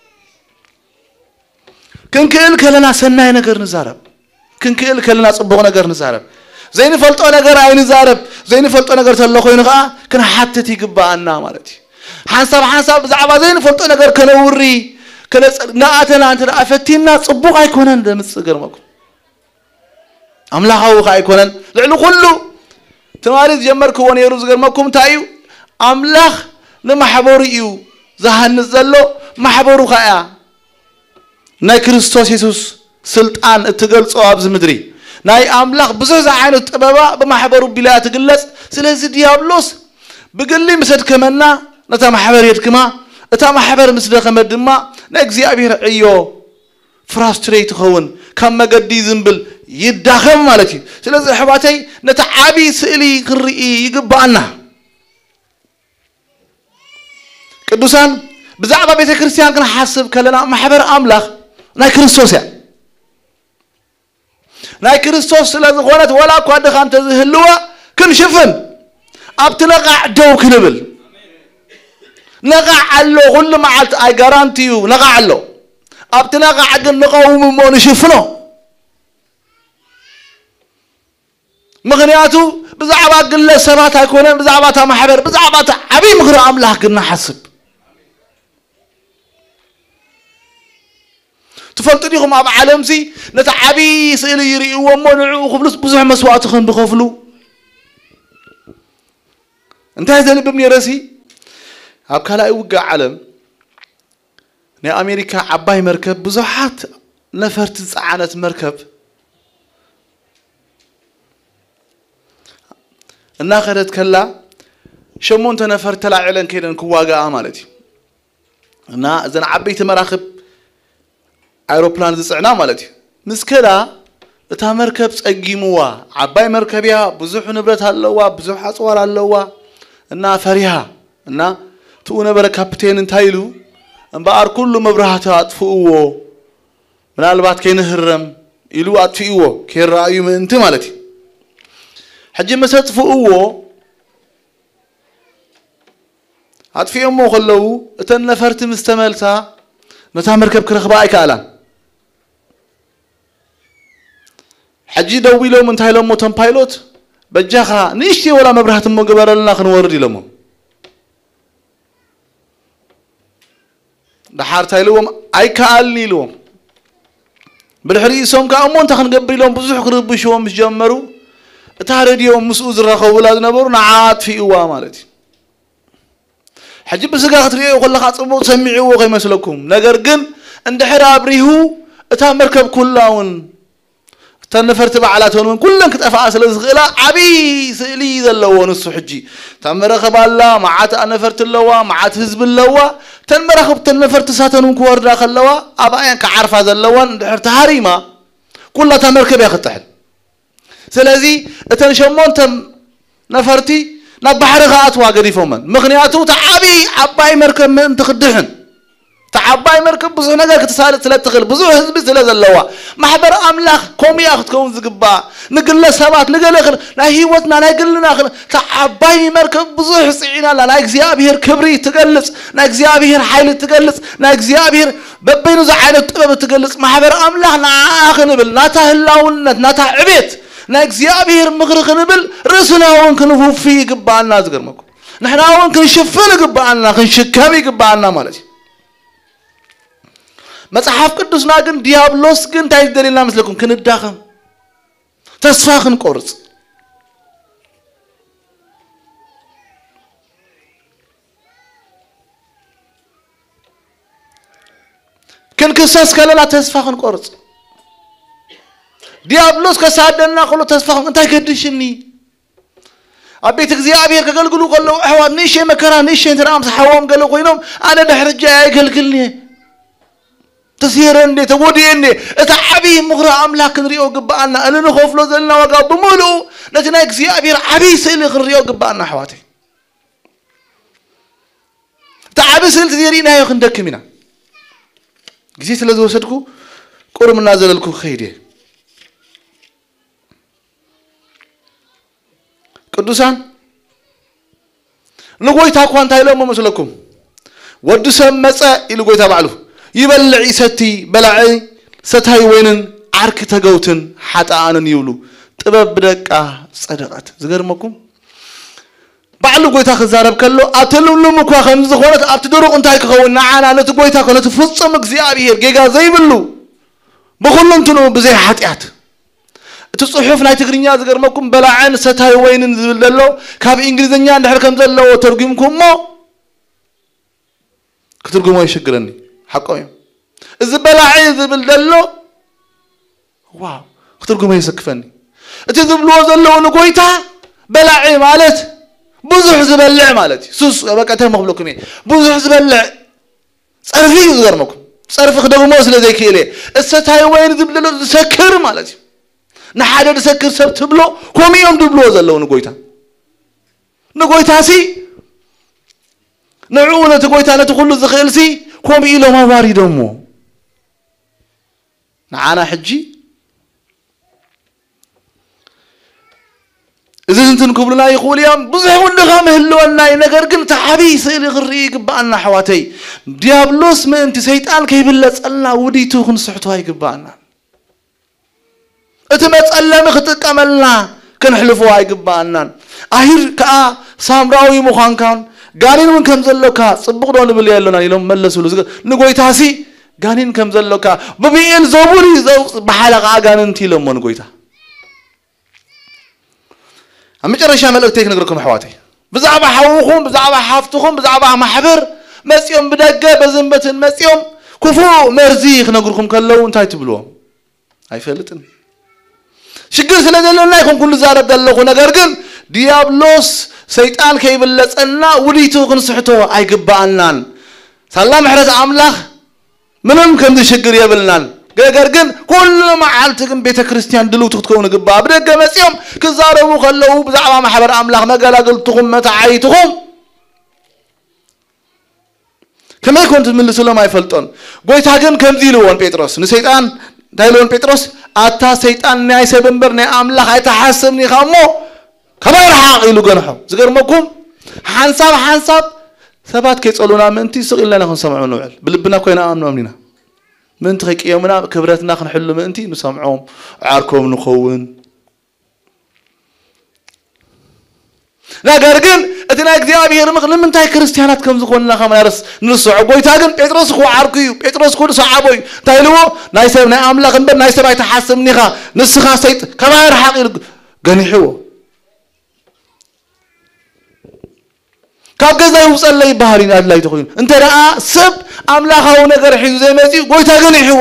كنكل كلنا سناي نغير نزارب كنكل كلنا صبو نغير نزارب زين فلطو ነገር አይን ዛረብ زين فلطو ነገር ተለኮ ይንኻ كن حتت يغبانا مالتي حساب حساب زعبا زين فلطو ነገር ከነውሪ ከነናአተና አንተ አፈቲና ጽቡቅ አይኮነን እንደምጽገርመኩ أملاخه وخايكونن لعلو كله تماريز جمركو ونيروز غيرمكم تايو أملاخ لما حبوريو زهن الزلو ما حبورو خايا ناي كريستوس يسوس سلطان اتقلص أبز مدري ناي أملاخ بزوز عينو تبابا بما حبورو بلا تقلص سلازي ديابلوس بقلي مسد كمنا نتا محبر يدكما اتا محبر مسد كمدما ناكزي أبير عيو فراستريت خون كم مقدي زنبل يداخم مالتي سلازي حباتي نتا عابي سئلي قرئي يقبعنا قدوسان بزعبا بيت كريستيان كنا حاسب كلنا محبر أملاخ ناي كريستوس يعني ناي كريستوس سلازي خوانت ولا كواد خان تزهلوا كن شفن أبتلقى دو كنبل نقع علو كل ما عالت اي جارانتيو نقع علو أبتلقى عقل نقاوم مون شفنو مغنياتو بزعبا قل سبات هيكونن بزعبا محبر بزعبا عبي مغرى أملاح قلنا حسب تفلتنيهم أبا عالمسي نتعبي سئل يري ومنعو خبلس بزح مسواتخن بخفلو انتهى ذلك بمني راسي أبكالا يوقع عالم ني أمريكا عباي مركب بزحات نفرت تسعانة مركب الناخرت كلا شمون تنفر تلع علن كيدن كواقا آمالتي نا زن عبيت مراخب ايروبلان زصعنا مالتي مسكلا اتا مركب صقيموا عباي مركبيا بزح نبرت هلوا بزح اصوار هلوا انا فريها انا تو نبر كابتن انتايلو انبار كل مبرهات اطفؤو منالبات كينهرم يلو اطفئو كيرايو من انت مالتي حجي مسطفؤو اطفئو مو خلو اتن نفرت مستملتا نتا مركب كرخبا ايكالا حجي دويلو من تايلو موتن بايلوت بجاخا نيشتي ولا مبرهات مو غبرلنا خنورد يلمو دحار تايلوم ايكالني لهم بالحريسهم كامون تخن قبيلهم بزح قربشوم جمروا تارديهم مسؤوز رخو ولاد نبرو نعات في اوا مالتي حجب سغا خطريو كل خاصبو سمعوا وخي مسلكم نجر جن عند حرابريهو اتا مركب كلاون تنفرت بعلاتهم كلن كطفا سلازغلا عبي سلي زلو نص حجي تمرخب الله معات انفرت اللوا معات حزب اللوا تنمرخب تنفرت ساتنون كوردا خلوا ابايان كعرفا زلوان دحر تهريما كلها تمركب يختحل سلازي اتنشمون تم نفرتي نبحر غات واغدي فمن مغنياتو تعبي عباي مركب من تخدحن تعباي مركب بزو نجا كتسالت سلتخل بزو حزب سلازلوا محبر املاخ كومي اختكم زغبا نقل سبات نقل اخر لا هيوتنا لا يقلنا اخر تعباي مركب بزو حصينا لا اغزيابير كبري تقلص لا اغزيابير حيل تقلص لا اغزيابير ببينو زعانه طبب تقلص محبر املاخ ناخنبل ناتا هلاونت ناتا عبيت نا اغزيابير مغرق نبل رسنا وون كنفوفي يقبالنا زغرمكم نحنا وون كنشفن يقبالنا كنشكام يقبالنا مالتي مصحف قدسنا كن ديابلوس كن تاي دليلنا مثلكم كنداخم تسفا كنقرص كن كساس كلا تسفا كنقرص ديابلوس كسادنا كله تسفا انت كدشني ابيت እግዚአብሔር ከገልግሉ ቆለው አህዋት ንሽ መከራ ንሽ ተራም ሰሐዋም ገለ ቆይኖም አነ ደህርጃ አይገልግልኒ تسير اني تودي اني اتعبي مغرى املاك نريو قبانا انا نخوفلو زلنا وقا بمولو نتنا اكزيابير عبي سيلي خريو قبانا حواتي تعبي سيل تديرينا يا خندك منا جزيت لازو وسدكو قرم نازل لكم خيدي قدوسان لغويتا كوانتا يلوم مسلكم ودو سمصا يلغويتا بعلو يبلع ستي بلعي ستاي وينن عرك تغوتن حطانن يولو طبب دقا صدقات زغرمكم بعلو غويتا خزارب كلو اتلولم كو خم زخونت ابتدرق انتاي كخونا عنا نت غويتا كلو تفصم እግዚአብሔር ጌጋ ዘይብሉ بخلنتو بزي حطيات تصحف ناي تغرينيا زغرمكم بلاعن ستاي وين زبل دلو كاب انجليزኛ እንደحل كم زلو ترجمكم مو كترجموا يشكرني حقهم اذا بلاعي زبل دلو واو كترجموا يسكفني انت زبلو زلو نغويتا بلاعي مالت بزح زبلع مالتي سوس بقى تمخبلكم بزح زبلع صرفي زغرمكم صرف خدمو سلا زي كيلي الستاي وين زبل دلو سكر مالتي نحادر سكر سب تبلو كم يوم دبلو زلوا نقويتا نقويتا سي نعونا تقويتا نتقول الزخيل سي كم إلو ما واري دمو نعانا حجي إذا انتن كبرنا يقول يام بزحون لغام هلو أننا نقر قلت حبيس إلي غريق بأنا حواتي ديابلوس ما انت سيطان كيبلت ألنا وديتو خنصحتو هاي قبانا اتمت الله مختك عملنا كنحلفوا هاي قبانا اهير كا سامراوي مخان كان غانين من كم زلو كا صبق دون بلي يالنا يلوم ملسوا له نغويتا سي غانين كم زلو كا ببيل زوبوري زو بحلقه غانن تيلم من غويتا امجرشا ملؤتيك نغركم حواتي بزعبا حوخم بزعبا حافتخم بزعبا محبر مسيوم بدقه بزنبتن مسيوم كفو مرزيخ نغركم كلو انتي تبلوهم هاي فلتن شكر سلازلنا يكون كل زارب دلخو نغير كن ديابلوس سيطان كيبلصنا وديتو كنصحتو ايغبانان سلام حرس املاح منم كم شكر يبلنان غير كن كل ما عالتكم بيت كريستيان دلو تكون غبا بدغ مسيوم كزاربو خلو بزعما محبر املاح مغلاغلتكم متعيتكم كما كنت تملسوا لما يفلطون غويتا كن كمزي لون بيتروس نسيطان دايلون بيتروس اتا سيطان ناي سبنبر ناي املاح ايتحسبني خمو كما يرحق يلو غنحو زغرمكم حنساب حنساب ثبات كيصلونا منتي سقيلنا نسمعوا نوعل بلبنا كوينا امنوا مننا من تخيق يومنا كبرتنا نحلو منتي نسمعهم عاركم نخون لا غير اتنا እግዚአብሔር ምክን ምንታይ ክርስቲያናት ከም ዝኮንና ከማርስ ንስዑ ጎይታ ግን ጴጥሮስ ኮ ዓርኩዩ ጴጥሮስ ኮ ሰዓቦይ ታይልዎ ናይ ሰብ ናይ አምላኽ እንበር ናይ ሰብ አይተሐስብኒኻ ንስኻ ሰይጥ ከማር ሓቂል ገኒሕዎ ካብ ገዛ ይውፀለይ ባህሪን አድላይ ተኮይኑ እንተ ደኣ ሰብ አምላኻው ነገር ሒዙ ዘይመፂ ጎይታ ገኒሕዎ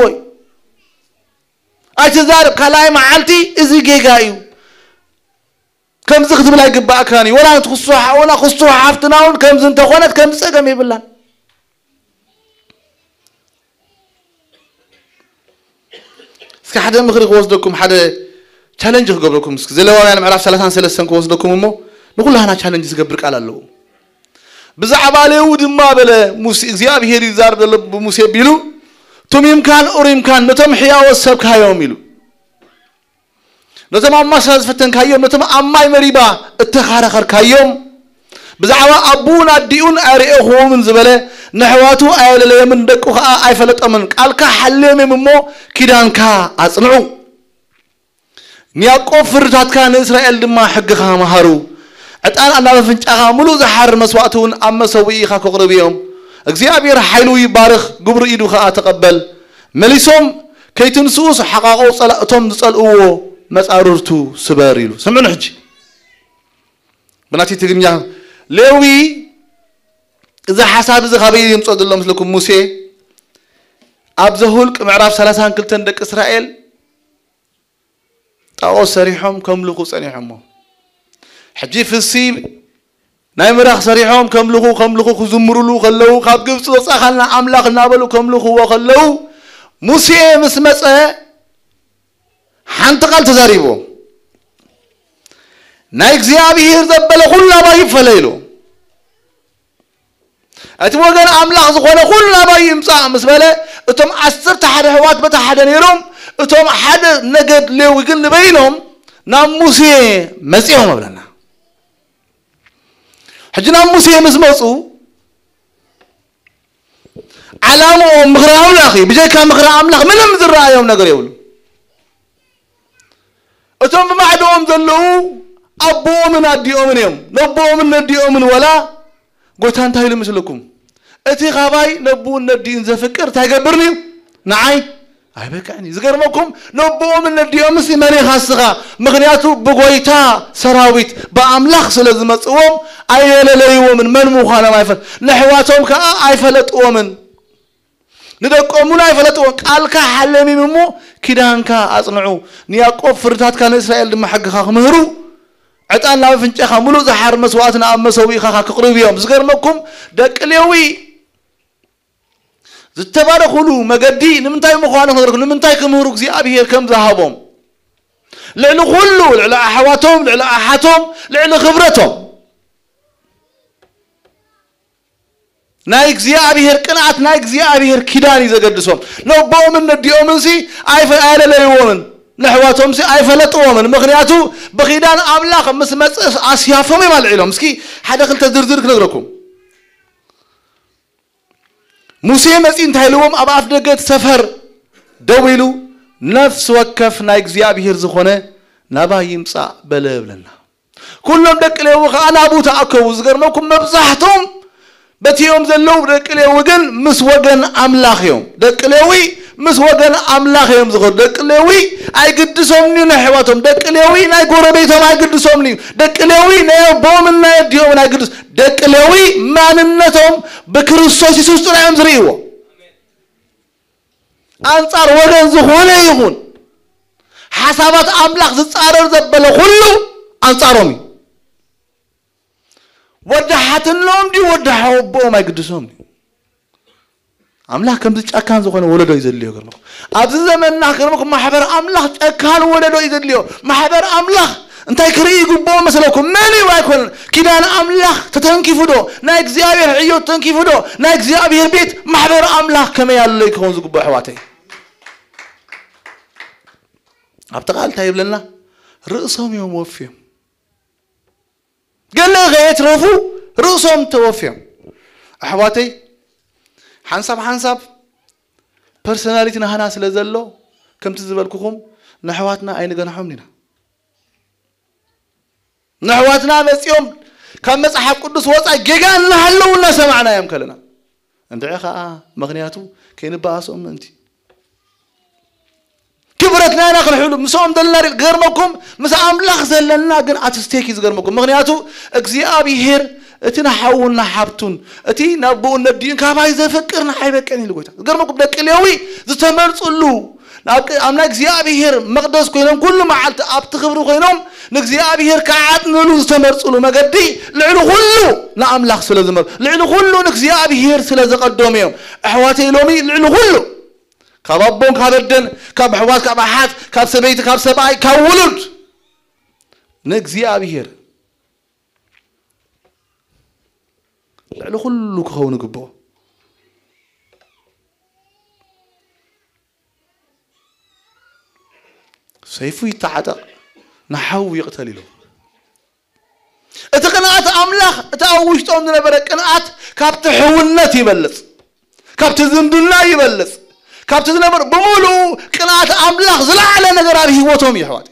አይተዛርብ ካላይ መዓልቲ እዚ ጌጋዩ كم زخت بلا يقبأ كاني ولا تخصوها ولا خصوها عفتناون كم زنت خونت كم سقم يبلان سك حدا مخرج وصدكم حدا تشالنج قبلكم سك زي لو انا معرف ثلاثة سلسن وصدكم مو نقول لها انا تشالنج زقبرك على له بزعبا ليود ما بلا موسى እግዚአብሔር ይዛር በሙሴ ቢሉ ቱሚም ካን ኡሪም ካን ነተም ሕያው ወሰብካ يوم ይሉ نتم أما ساز فتن كيوم نتم أما مريبا اتخارخر كيوم بزعوا أبونا ديون أريئه من زبالة نحواتو أيل لي من دكو أي فلت أمن قال كا حليم ممو كيدان كا أصنعو نياقو فرطات كان إسرائيل دما حقها مهارو أتان أنا بفنج أغا ملو زحر مسواتون أما سوئي خاكو قربيهم እግዚአብሔር حيلو يبارخ قبر إيدو خا تقبل مليسوم كي تنسوس حقاقو صلاتهم تصلقوه مساررتو سباريلو سمعنا حجي بناتي تغنيا لوي اذا حساب اذا خبي يمصد الله مثلكم موسى ابزهولق معراف ثلاثة كلتن دق اسرائيل طاو سريحهم كملخو صنيحهم حجي في السيب ناي مراخ سريحهم كملخو كملخو خزمرلو خلو خاب ግብጽ ወጻኸልና አምላክና በሉ كملخو وخلو موسى مسمص حنت قال تزاريبو ناي እግዚአብሔር ዘበለ ሁሉ አባይ ፈለይሎ አትወገን አምላኽ ዝኾነ ሁሉ አባይ ይምጻ መስበለ እቶም عشرة ሓደ ህዋት በተሓደ ነይሮም እቶም ሓደ ነገድ ሌዊ ግን በይኖም ናብ ሙሴ መጽኦም ብለና ሕጅና ሙሴ መስመጹ ዓላማው ምኽራ አምላኽ ብጀካ ምኽራ አምላኽ ምንም ዝራአዮም ነገር ይብሉ أتوم بعدهم ذلوا أبو من أديهم يوم نبو من أديهم ولا قلت أنت هاي لمثلكم أتي غباي نبو ندين زفكر تجبرني نعي أي بكعني زقرمكم نبوم من الديوم سي مني خاصها مغنياتو بغويتا سراويت بأملاخ سلازم تصوم أي لا يومن من مخانا ما يفل نحواتهم كا أي فلت ومن ندقومنا أي فلت ومن قالك حلمي ممو كدانكا أصنعو نياقوب فرتات كان إسرائيل دم حق خاخ مهرو عطان لا فنجخا ملو زحر مسواتنا أم مسوي خاخ قريب يوم زقرمكم دق اليوي زتبارخلو مجدي نمنتاي مخوانه نغرق نمنتاي كمهروك زي أبي كم ذهبهم لعلو خلو لعلو أحواتهم لعلو أحاتهم لعلو خبرتهم نايك زي أبي كنعت نايك زي أبي كيداني زي قدسهم لو باو من الديومن سي عايف آلة ليومن نحواتهم سي عايف لطومن مغنياتو بخيدان أملاق مسمت أسيافهم ما العلم مسكي حدا خلت دردرك نغركم موسى مسين تهلوهم أبعث دقت سفر دويلو نفس وكف نايك زيابير زخونه نبا يمصع بلبلنا كلهم دقليو أنا أبو تأكو زقرناكم مبزحتهم بتيوم زلو دقليو وجن مس وجن أملاخيهم دقليوي مس وجن أملاخيهم زخور دقليوي أي قدسومني نحواتهم دقليوي ناي قربيتهم أي قدسومني دقليوي ناي بومن ناي ديوم ناي قدس دقليوي ما ننتهم بكريستوس يسوع تنعم زريوه أنصار وجن زخونه يخون حسابات أملاخ زتصارر زبله كله أنصارهم ودحتنهم دي ودحوا بو ما يقدسهم أملاخ كم تشكان زخونه ولدو يزليو كرمكم أبز زمن ناكرمكم محبر أملاخ تشكان ولدو يزليو محبر أملاخ أنت يكري يقبو مثلكم مالي وايكون كدان أملاخ تتنكفدو نايك زيابير عيوت تنكفدو نايك زيابير بيت محبر أملاخ كما يالله يكون زقبو حواتي أبتقال تايب لنا رأسهم يوم وفيهم قال لي غيت رفو رأسهم توفيهم أحواتي حنسب حنسب personality نحنا سلزلو كم تزبلكم نحواتنا أين جنحهم لنا نحواتنا بس يوم كم مسح قدس وصع جيجان نحلو ولا سمعنا يوم كلنا عند عخاء مغنياتو كين باسهم أنتي كبرتنا ناقل حلو مسوم دلنا غير مكم مس أملاخ زلنا جن أتستيكيز غير مكم مغنياتو أجزي أبي هير أتينا حاولنا حبتون أتي نبون ندين كاباي زي فكرنا حيبك أني لقيته غير مكم دك اليوي زتمر صلوا لكن أمنا أجزي أبي هير مقدس كينهم كل ما عالت أبتخبروا كينهم نجزي أبي هير كعاد نلو زتمر صلوا ما قدي لعنو كله لا أملاخ سلا زمر لعنو كله نجزي أبي هير سلا زقدوم يوم أحواتي لومي لعنو كله كابون كابدن كاب حواس كاب حات كاب سبيت كاب سباي كولد نجزي أبي هير لعنو كله كخون قبوا سيفو يتعدق نحو يقتل له اتقنات أملاخ اتأوش توم نبرك قنات كابت حولنت يبلص كابت زندنا يبلص كابت زنبر بمولو قنات أملاخ زلا على نجار أبي هوتهم يحواتي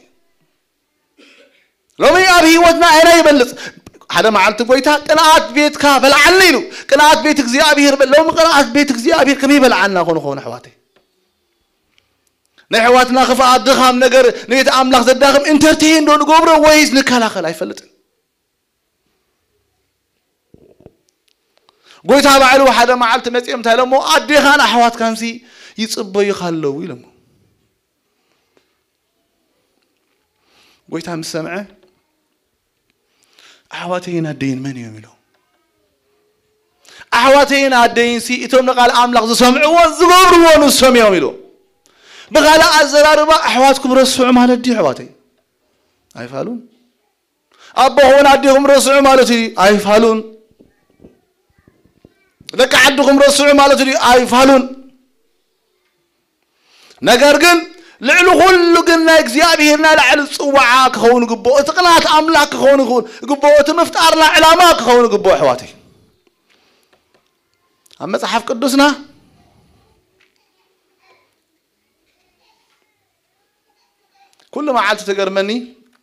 لو مي أبي هوتنا أنا يبلص هذا معلت قويتها قنات بيتك بلعني له قنات بيتك زي أبي هرب لو قنات بيتك زي أبي كم يبلعنا خون خون حواتي نحواتنا خفاء الدخام نجر نيت أملاخ زداخم انترتين دون قبره ويز نكلا خلا يفلتن قويتها بعلو حدا معلت مسيم تهلمو أديخان أحوات كانسي يتصبوا يخلوا يلمو قويتها مسمعه أحواتينا الدين من يملو أحواتينا الدين سي إتوم نقال أملاخ زسمعوا وزقبروا ونسهم يملو بغالا أزرار ما أحواتكم رسعوا مال الدي حواتي أي فالون أبو هون عديهم رسعوا مالتي أي فالون ذاك عدكم رسعوا مالتي أي فالون نجارجن لعلو كل جنا إجزيابهنا لعل صوعاك خون قبوا تقنات أملاك خون خون قبوا تمفتارنا علامات خون قبوا حواتي أما صحف قدسنا كل ما عالت تجرمني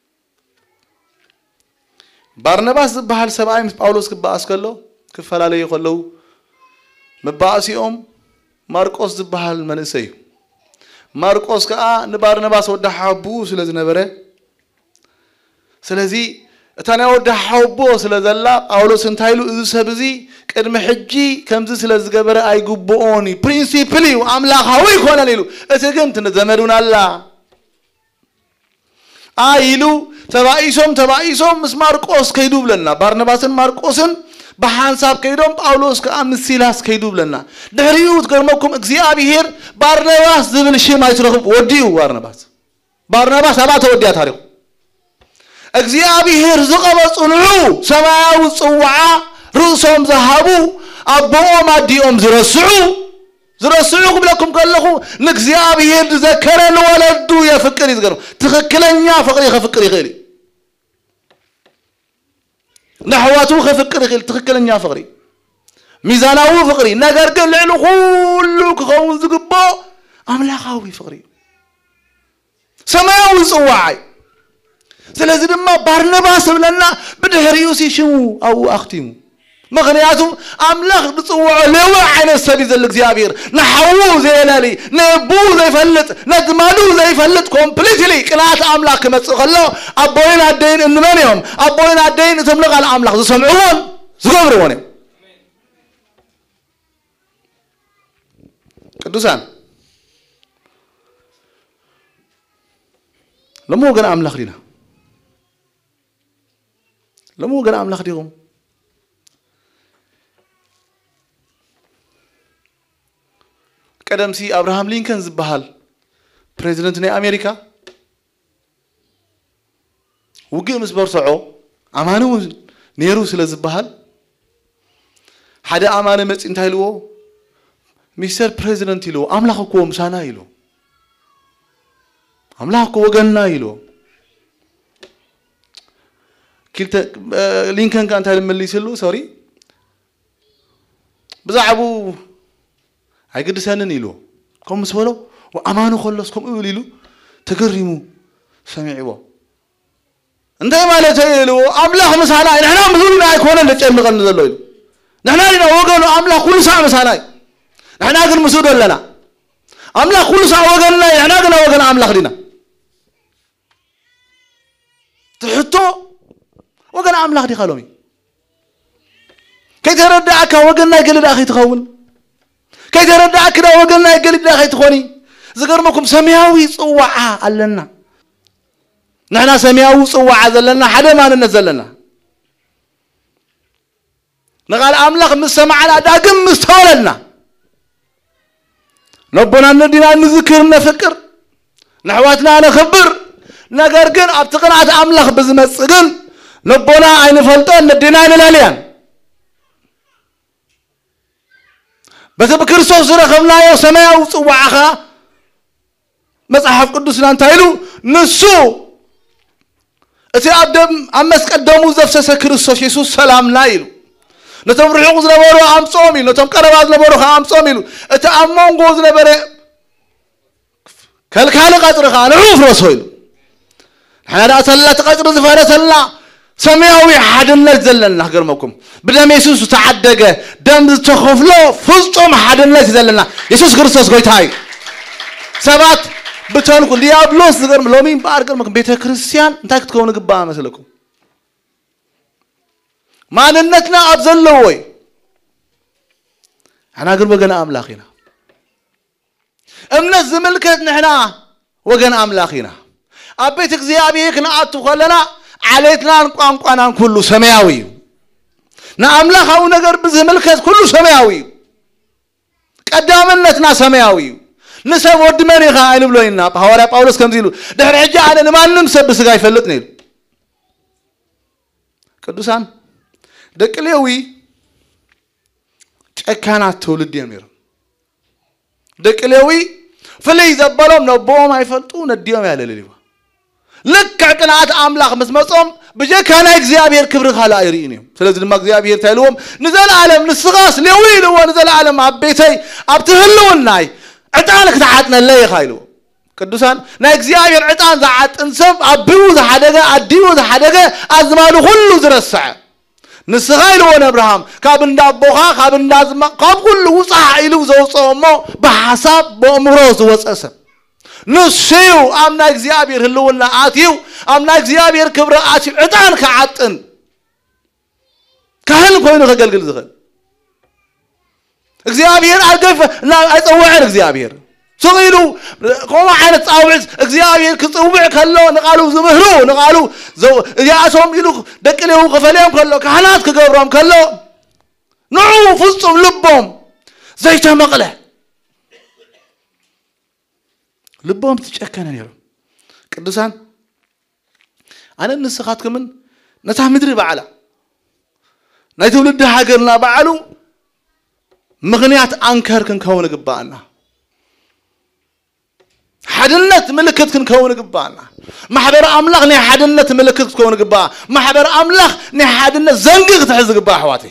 بارنباس بحال سبعين باولوس كباس كله كفلا لي يقولوا مباسي أم ماركوس بحال منسي ماركوس كأ نبارنباس وده حبو سلزنا بره سلزي تانا وده حبو سلزلا أولو سنتايلو إذا سبزي كرم حجي كمز سلز جبره أي جبوني برينسيبلي وعملا خوي كونا ليلو أتجمع تنزمرون الله آيلو تبايسوم تبايسوم مس ماركوس كيدوب لنا بارنباسن ماركوسن بحانساب كيدوم باولوس كأمس سيلاس كيدوب لنا دهريوت كرمكم إخزيابيهر بارنباس ذبل الشيء ما يتركب وديو بارنباس بارنباس أبعته وديا تاريخ إخزيابيهر زقبس أنعو سماو صوعة رؤسهم ذهبوا أبوهم أديهم زرسعوا زرسعوا قبلكم قال لكم نخزيابيهر ذكرن ولدو يفكر يذكروا تخكلنيا فقري خفكري غيري نحواتو خفكر غير تخكلنيا فقري ميزاناو فقري نغير قال لعلو كله كخون زقبا أملاخاوي فقري سماوي صواعي سلازي دما بارنباس بلنا بدهريوسي شو أو أختيمو مغنياتهم أملاخ بتصوع لوا عين السبيز الإخزيابير نحوو زي لالي نبو زي فلت ندمالو زي فلت كومبليتلي كنات أملاخ كما تسخلو أبوين عدين إنمانيهم أبوين عدين تملغ على أملاخ سمعون زغبروني كدوسان لمو قنا أملاخ دينا لمو قنا أملاخ ديهم قدم سي ابراهام لينكن زبحال بريزيدنت ني امريكا وقي مسبر سعو امانو نيرو سلا زبحال حدا امانه مص انتايلو مستر بريزيدنت يلو املاحكو مسانا يلو املاحكو وغنا يلو كلتا لينكن كان تايل مليسلو سوري بزعبو هاي قد سنن يلو كم مسولو وأمانو خلص كم يقوليلو تكرمو سمعوا أنت ما لا تيلو أملاح مسانا نحن مزولنا يكون نتجمع قلنا ذلوي نحن لنا وقالوا أملاح كل ساعة مسانا نحن أقول مسود لنا أملاح كل ساعة وقالنا نحن أقول وقالنا أملاح لنا تحطو وقالنا أملاح دي خلومي كي تردعك وقالنا قلنا أخي تخون كي تردع كده وقلنا يقل إلا خي تخوني زقرمكم سمياوي صوعة لنا نحن سمياوي صوعة لنا حدا ما ننزل لنا نقال أملاخ مستمع على داقم مستولنا نبنا ندينا نذكر نفكر نحواتنا نخبر نقرقن أبتقنعت أملاخ بزمت سقن نبنا عين فلطان ندينا نلاليان بس بكرسوس رخمنا يا سماء وصوعها مصحف قدسنا انتايلو نسو اتي ادم امس قدمو زفسس كرسوس يسوع سلام لايلو نتم رحوز نبرو امصومي نتم قربات نبرو امصومي اتي امون غوز نبره كل كل قطر خان روف رسول حنا سلت قطر زفرسلنا سماوي حدنا زلنا غرمكم بدم يسوع تعدق دم تخفلو فصم حدنا زلنا يسوع كريستوس غيتاي سبات بتونكم ديابلوس غرم لومين بارغرمكم بيت كريستيان انت تكونوا غبا مسلكم ما ننتنا ابزلوي انا غير وغنا املاخينا امنا زملكت نحنا وغنا املاخينا ابيت اغزيابي كنا اتو خلنا عليتنا قانقانا كله سماوي نأملاخ أو نجر بزملكت كله سماوي قدامنتنا سماوي نسب ود مني خاين بلوينا حواري باولوس كم زيلو دحر حجة أنا ما نمسب بسقاي فلتني قدوسان دكليوي كانت تولد يمير دكليوي فلي زبلهم نبوهم يفلطون الديوم على الليوا لك قناعات أملاخ مسمصهم بجا كان إخزيابير كبر خلا يريني سلازم لما إخزيابير تلوم نزل عالم نسقاس لويل هو نزل عالم عبيتي أبتهلون ناي عتانك تعاتنا اللي خايلو قدوسان نا إخزيابير عتان زعات انسب أبيو ذا حدقة أديو ذا حدقة أزمانه كله زرسع نسخايلو ون إبراهيم كابن دابوها كابن دازم كاب كله وصح إلو زوصومو بحساب بأمروز وصأسم نسيو أمنا إخزيابير هلونا آتيو أمنا إخزيابير كبر آتيو عدان كعطن كهل كوينو خقلقل زغل إخزيابير أقف لا أتوعر إخزيابير صغيرو قوم حين تصاوع إخزيابير كتصوع كله نقالو زمهرو نقالو زو ياسهم يلو دكليو غفليهم كله كهنات كقبرهم كله نعو فصهم لبهم زيت مقله لبهم تشكنا اليوم قدسان أنا النسخات كمن نتاع مدري بعلا نايتولد هاجرنا بعلو مغنيات أنكر كن كون قبانا حدنت ملكت كن كون قبانا محبر أملاخ ني حدنت ملكت كون قبا محبر أملاخ ني حدنت زنقق تحز قبا حواتي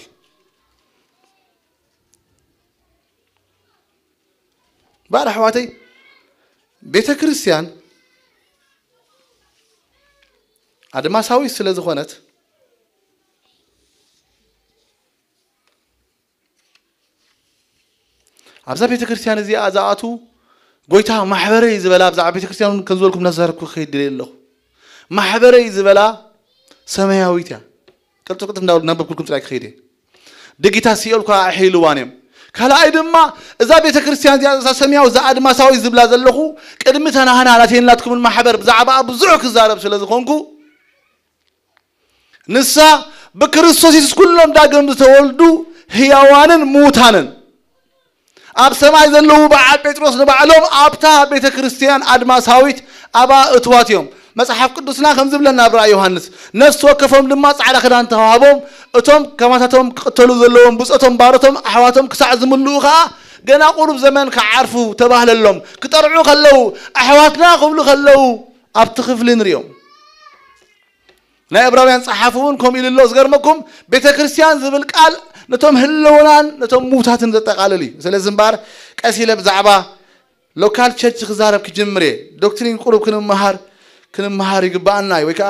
بعد حواتي بيت كريستيان هذا ما سوي سلا زخونت أبزا بيت كريستيان زي أزاتو قويتها محبري زبلا أبزا بيت كريستيان كنزولكم نظركم خير دليل له محبري زبلا سماويتها قلت لكم نقول نبب كلكم تلاقي خيري دقيتا سيولك حيلوانيم كلا أيدما إذا بيت كريستيان زي سماوي زاد ما سوي زبلا زلخو قدمتنا هنا لاتين لا تكون المحبر بزعبا بزعك الزارب سلازخونكو نسا بكريستوس كلهم داقم تولدو هيوانن موتانن أب سماي زلوا بعد بيتروس نبعلهم أبتا بيت كريستيان أدماس هاويت أبا أتواتيهم مسحف قدسنا خمس بلنا برا يوحنس نفس وقفهم لما على خدان تهابهم أتوم كما تتوم قتلوا زلهم بس أتوم بارتهم أحواتهم كسع زملوها جنا قلوب زمان كعرفوا تباهل اللهم كترعوا خلوا أحواتنا قبلوا خلوا أبتخف لنريهم لا إبراهيم صحافون كم إلى الله زغرمكم بيت كريستيان زبل قال نتوم هلونان نتوم موتاتن زتقاللي سلازم بار قسيله بزعبا لوكال تشرش خزارب كجمري دكتورين قلوب كن مهار كن مهار يغبانا ويكا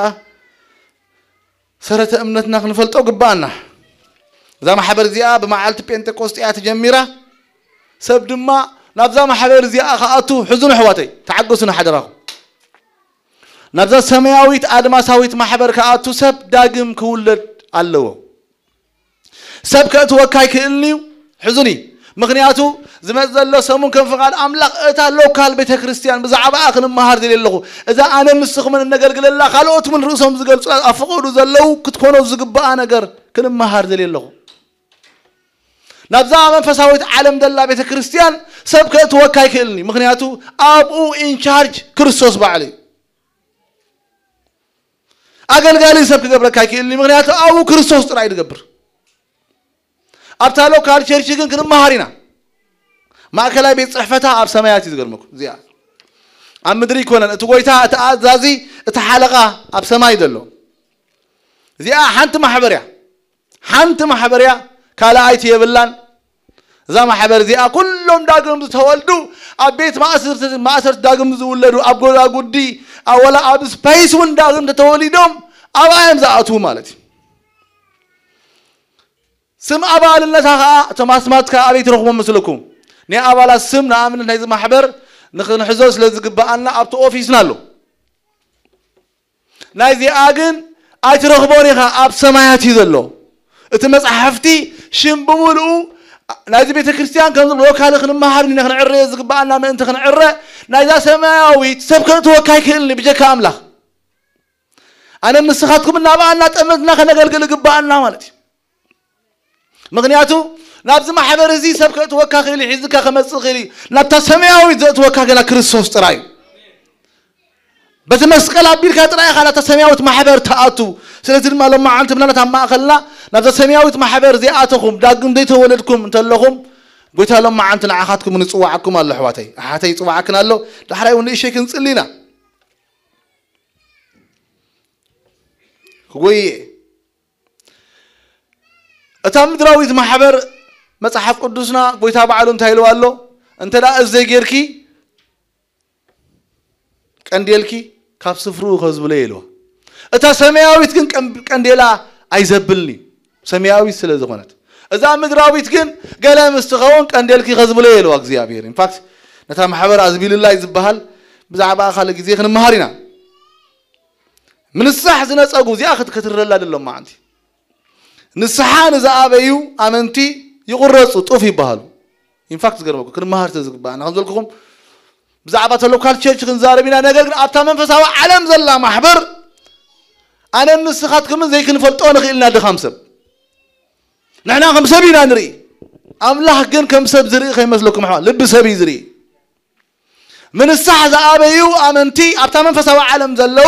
سرته امنتنا كنفلطو غبانا زعما حبر زيا بمعالت بنتكوستيات جميره سب دما نابزا محبر زيا خاطو حزن حواتي تعقسنا حدراكم نابزا سماويت ادماساويت محبر كاطو سب داغم كولد الله سبكت وكاي كإلنيو حزني مغنياتو زمزل له سمون كم فقال أملاك أتا لوكال بيت كريستيان بزعبا آخر مهار دي لله إذا أنا نسخ من النجر قل الله خلوت من رؤوسهم زقل أفقودوا زلوا كتكونوا زقبا نجر كل مهار دي لله نبزا من فساويت عالم دلا بيت كريستيان سبكت وكاي كإلني مغنياتو أبو إن شارج كريستوس بعلي أقل قالي سبكت قبل كاي كإلني مغنياتو أبو كريستوس تراي تقبر أبتالو كار شرشيكن كن مهارينا ما كلا بيت صحفتها أب سماياتي تقرمكم زيا عم مدري كونن تقويتها تأذازي تحلقة أب سماي دلو زيا حنت محبريا حنت محبريا كلا أيتي يبلان زا محبر زيا كلهم داقم تولدو أبيت ما أسر ما أسر داقم زولدو أبقول أقولدي أولا أب سبيس ون داقم تولدهم أبا يمزعتو مالتي سم أبال النتاها تماسمات كأبي ترخبون مثلكم ني أبال السم نعمل نهيز محبر نخن حزوس لزقبأنا أبتو أوفيسنا له نايزي آجن أي ترخبونيها أب سماياتي ذلو اتمس حفتي شم بمولو نايزي بيت كريستيان كان لو كان خن مهار نخن عرة زقبأنا ما أنت خن عرة نايزا سماوي سبكن توكاي كلني بجا كاملة أنا من سخاتكم النابأنا تأمزنا خن قلقل قبأنا مالتي مغنياتو نابز ما حبر زي سبكت وكا خيلي حزكا خمس خيلي نبتا سماوي زت وكا كلا كريستوس تراي بتمسكل ابير كتراي خلا تسماوت ما حبر تااتو سلازم ما لما انت بنات ما اخلنا نبتا سماوت ما حبر زي اتكم داغم دي تولدكم انتلهم قلت لهم ما انت نعاخاتكم نصواعكم الله حواتي حاتي صواعكن الله دحراي ون شي كنصلينا خوي أتام دراويت محبر مصحف قدسنا قويتا بعلون تايلو الله أنت لا أزاي غيركي كانديلكي كاف سفرو خزب ليلو أتا سماويت كن كانديلا أيزبلني سماويت سلا زغونت إذا مدراويت كن قال مستخون كانديلكي خزب ليلو أكزيابير إن فاكت نتا محبر عزبيل الله يزبهال بزعبا خالق زي خن مهارنا من الصح زنا صقو زي اخذ كترلا دلهم ما عندي نصحان اذا ابيو امنتي يقرصوا طوف يبهالو ان فاكت غيركم كن مهار تزغبا انا خذلكم بزعبا لوكال تشيرش كنزاربينا ነገር ግን አብታ መንፈሳዊ ዓለም ዘላ ማህበር انا نسخاتكم زي كنفلطو نخيلنا دخمسب نحنا خمسبينا نري املاح كن كم سب زري خيمسلكم حوال لب سبي زري من الساعه ذا ابيو امنتي ابتا منفساو عالم زلو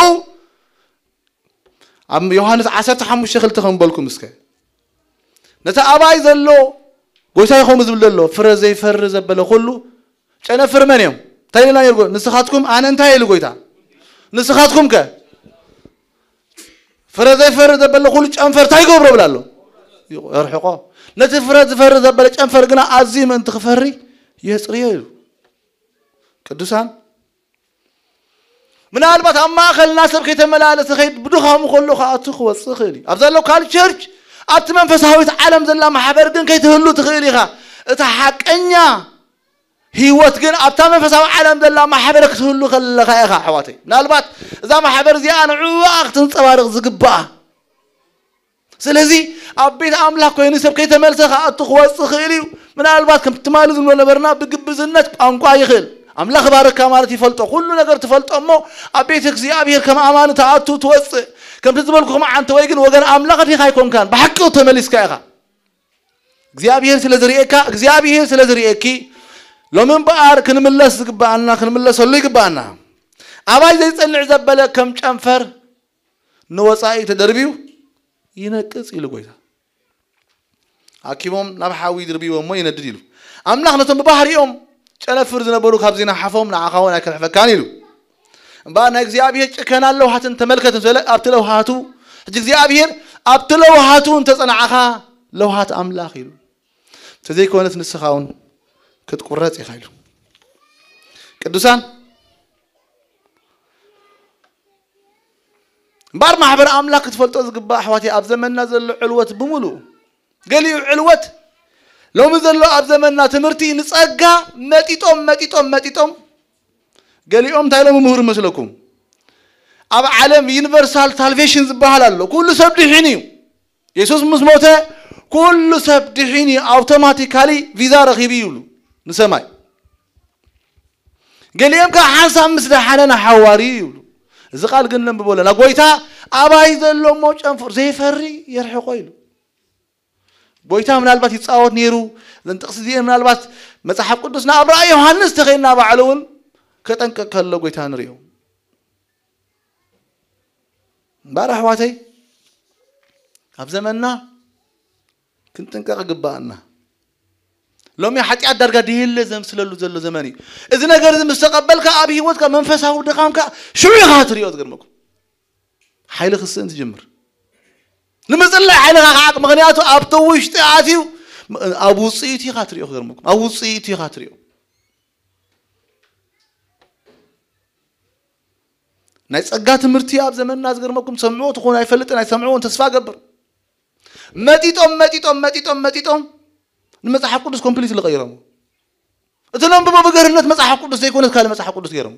ام يوحنس عشرة وخمسة خلت خنبلكم اسكا نتا اباي زلو غويتا يخوم زبللو فرزي فرز زبل كله ጨነፍር መንየም ታይና ይርጎ ንስኻትኩም አነ እንታይ ይሉ ጎይታ ንስኻትኩም ከ فرزي فرز زبل كله ጨንፈር ታይገብሮ ብላሎ يرحقه نتفرز فرز زبل ጨንፈር ግና አዚም እንት خفري يصريو قدوسان من البات اما خلنا سبك يتملالس خيد بدخام كله خاطو وصخلي ابزلو كال تشرش ات منفساويت عالم زلا محبر كن كيتهلو تخيليخا اتا حقنيا هيوت كن ابتا منفساو عالم زلا محبر كتهلو خلخا يخا حواتي من البات اذا محبر زي انا عواق تنصبارق زغبا سلازي ابيت املاك كوين سبك يتملسخا اتو وصخلي من البات كم تمالز ولا برنا بغبزنت قانقا يخل املاك بارك مالت يفلطو كل ነገር تفلطو ابيت እግዚአብሔር كما امانه አቱ ተወጽ كم تزبلكم انت ويغن وغن املاك في خايكون كان بحقو تملسካ ይኻ እግዚአብሔር ስለዝሪኤካ እግዚአብሔር ስለዝሪኤኪ لمن بار كنملس ዝግባአና كنملسሉ ይግባአና አባይ ዘይጸልዕ ዘበለ ከም ጨንፈር ንወጻኢ ተደርቢው ይነቅጽ ይሉ ጎይታ አኪሞም ናብ ሓዊ ድርቢዎሞ ይነድድ ይሉ املاك ነቶም በባህሪኦም ጨነፍር ዝነበሩ ካብዚና ሓፎም ንዓኻውን አይከልፈካን ይሉ ባና እግዚአብሔር ጨከናለው ሀትን ተመልከቱ ዘለ አብትለው ሀቱ እግዚአብሔር አብትለው ሀቱን ተጸናዓኻ ለውሃት አምላክ ይሉ ተዘይ ኮነት ንስኻውን ክትቁረጽ ይኻይሉ ቅዱሳን ባር ማህበር አምላክ ክትፈልጦ ዝግባ አሕዋቲ አብ ዘመንና ዘሎ ዕልወት ብሙሉ ገሊኡ ዕልወት لو مزلوا أب زماننا تمرتي نسأجا متيتهم متيتهم متيتهم قال يوم تايلهم مهور مسلكم أب عالم يونيفرسال تلفزيون بحالله كل سبب حيني يسوع مسموته كل سبب حيني أوتوماتيكالي فيزا رخيبي يلو نسمع قال يوم كحسام مثل حالنا حواري يلو إذا قال قلنا بقولنا قويتا أبا يزلوا موج أنفر زي فري يرحقوا يلو بويتا من البات يتصاوت نيرو لن تقصدي من البات مصحف قدسنا ابرا يوحنس تخينا بعلون كتنكك كله بويتا نريو بارح واتي اب زماننا كنت تنكك غبانا لو مي حتي ادرغا ديل زم سللو زلو زماني اذا نغير مستقبلك ابي هيوتك منفساو دقامك شو يغاتريو تغرمكم حيل خصن تجمر نمزل على عاق مغنياتو ابتوش تاعتيو ابو صيتي خاطريو غيرمكم ابو صيتي خاطريو ناي صقا تمرتي اب زمننا زغرمكم سمعوا تكون ايفلطن اي سمعون تسفا غبر متيتوم متيتوم متيتوم متيتوم المصحف قدس كومبليت لغيرمو اتلم ببغرنت مصحف قدس يكون كان مصحف قدس غيرمو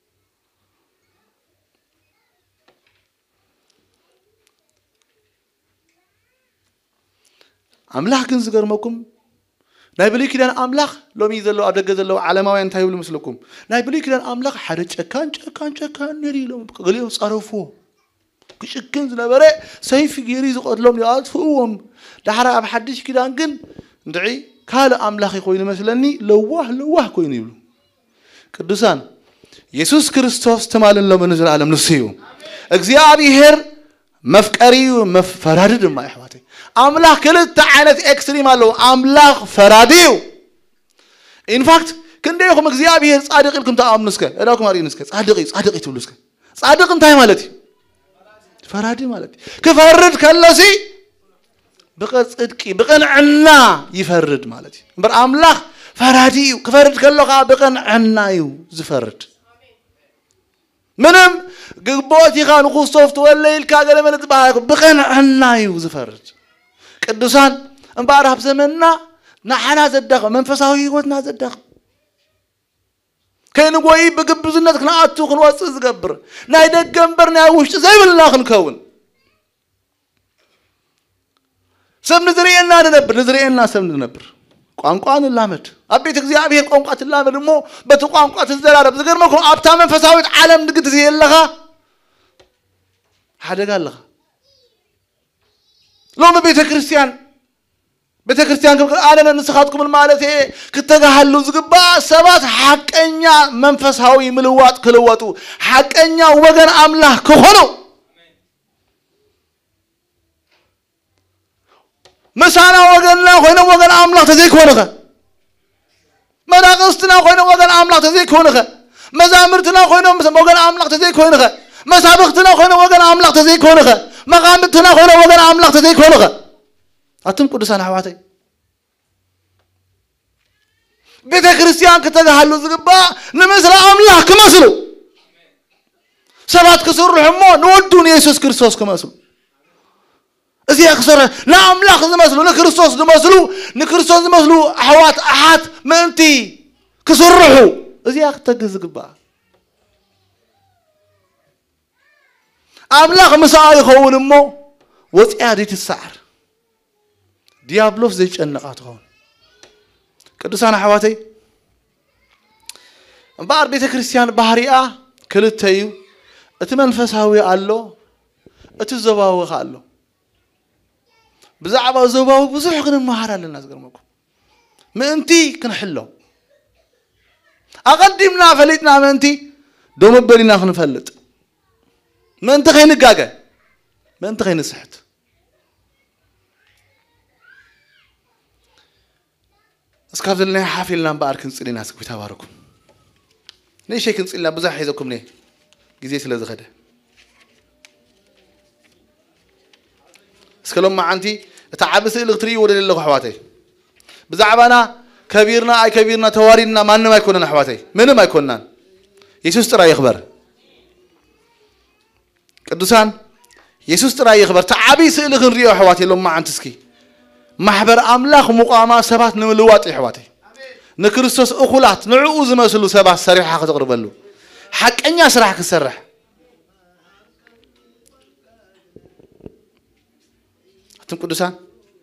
املاح كن زغرمكم ناي بلي كدان املاح لو ميزلو ادغ زلو علماوያን ታይብሉ መስለኩም ናይ بلي كدان املاح ሓደ ጨካን ጨካን ጨካን ነሪሎም ገሊው ጻረፉ ክጭክን ዝነበረ ሰይፍ ገሪ ዝቆድሎም ያጥፉዎም ዳሕራ ኣብ ሓድሽ كدان ግን እንድዒ ካለ املاح ኮይኑ መስለኒ ለዋህ ለዋህ ኮይኑ ይብሉ ቅዱሳን ኢየሱስ ክርስቶስ ተማልን ለምን ዘላለም ንስዩ እግዚአብሔር መፍቀሪ መፈራረድ ማይحواتي املاح كلت عينت اكستريم الله املاح فراديو ان فاكت كنديكم እግዚአብሔር ጻድቅ ልኩም ተአምኑስከ እላኩም አሪንስከ ጻድቅ ጻድቅ ትብሉስከ ጻድቅ እንታይ ማለት ፈራዲ ማለት ከፈርድ ከለሲ بقصدقي بقنعنا يفرد ማለት امبر املاح فراديو كفرد كلوخ بقنعنايو زفرد منم قبوتي خان خوستوفت وليل كاغله ملت بقنعنايو زفرد ቅዱሳን እንባራብ ዘመንና ናሐና ዘደኸ መንፈሳዊ ህይወትና ዘደኸ كين قوي بقبزنات كناتو خنواص زغبر ناي دغمبر ناي وشت زي بلنا خنكون سم نزرينا نبر نزرينا سم نبر ቋንቋን ላመድ አቤት እግዚአብሔር ቋንቋት ላመድ ሞ በተቋንቋት ዘላለም ዝገርመኩ አብታ መንፈሳዊት ዓለም ድግት የለኻ ሐደጋለኻ ሎማ ቤተ ክርስቲያን ቤተ ክርስቲያን ከአለነ ንስኻትኩም ማለት ከተጋሃሉ ዝግባ ሰባት ሐቀኛ መንፈሳዊ ምልዋጥ ክለወጡ ሐቀኛ ወገን አምላክ ከሆኑ مسانا وجنا خوينا وجن أملاك تزيك هونها مداقستنا خوينا وجن أملاك تزيك هونها مزامرتنا خوينا وجن أملاك تزيك هونها مسابقتنا خوينا وجن أملاك تزيك هونها مقامتنا خوينا وجن أملاك تزيك هونها أتم قدسنا حواتي بيت كريستيان كتجهلوا زقبا نمسر أملاك كمسلو سبات كسر الحمون نودون يسوع كريستوس كمسلو أزي أكثر لا أملاك زمسلو نكريستوس زمسلو نكريستوس زمسلو حوات أحد منتي كسرحو أزي أكثر زقبا أملاك مساعي خون مو وتعدي السعر ديابلوس زيش النقاط هون كدوسانا حواتي بار بيت كريستيان بحريقة كل التيو اتمنفسهاوي قالو اتزباوي قالو بزعبا زباوي بزح كن المهارة للناس قرمكم منتي كنحلو أقدمنا فليتنا منتي دوم بلينا خنفلت منت خين الجاجة منت خين السحت اسكاف لنا حافل لنا بارك نصلي ناس بتباركم ليش هيك نصلي بزح يزكم ليه جزية سلا زخده اسكلهم مع أنتي تعبس الغتري ولا اللي حواتي بزعبنا كبيرنا أي كبيرنا توارينا ما إنما يكوننا حواتي من ما يكوننا يسوع ترى يخبر قدوسان يسوع ترى يخبر تعبيس الغنري حواتي لهم مع أنتسكي محبر أملاك مقامة سبات نملوات حواتي نكريستوس أخلات نعوز مسلو سبات سريحة تقرب له حق أني أسرح كسرح أنتم قدوسان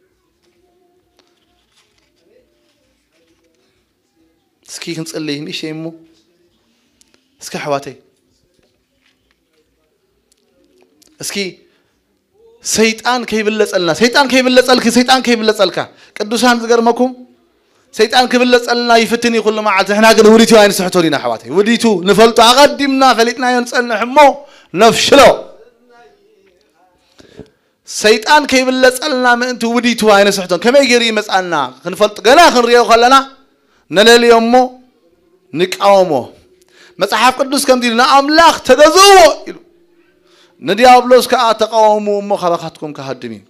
اسكي كنصلي مش يمو اسكي حواتي اسكي سيطان كيبلصلنا سيطان كيبلصلك سيطان كيبلصلك قدوسان زغرمكم سيطان كيبلصلنا يفتني كل ما عاد احنا قد وريتو عين سحتولينا حواتي وديتو نفلطو اقدمنا فليتنا ينصلنا حمو نفشلو سيطان كيبلصلنا ما انت وديتو عين سحتون كما يجري مسالنا خنفلط غنا خنريو خلنا نلل يومو نقاومو مصحف قدوس كم دينا املاك تغزو نديابلوس كا تقاومو مخبخاتكم كهدمين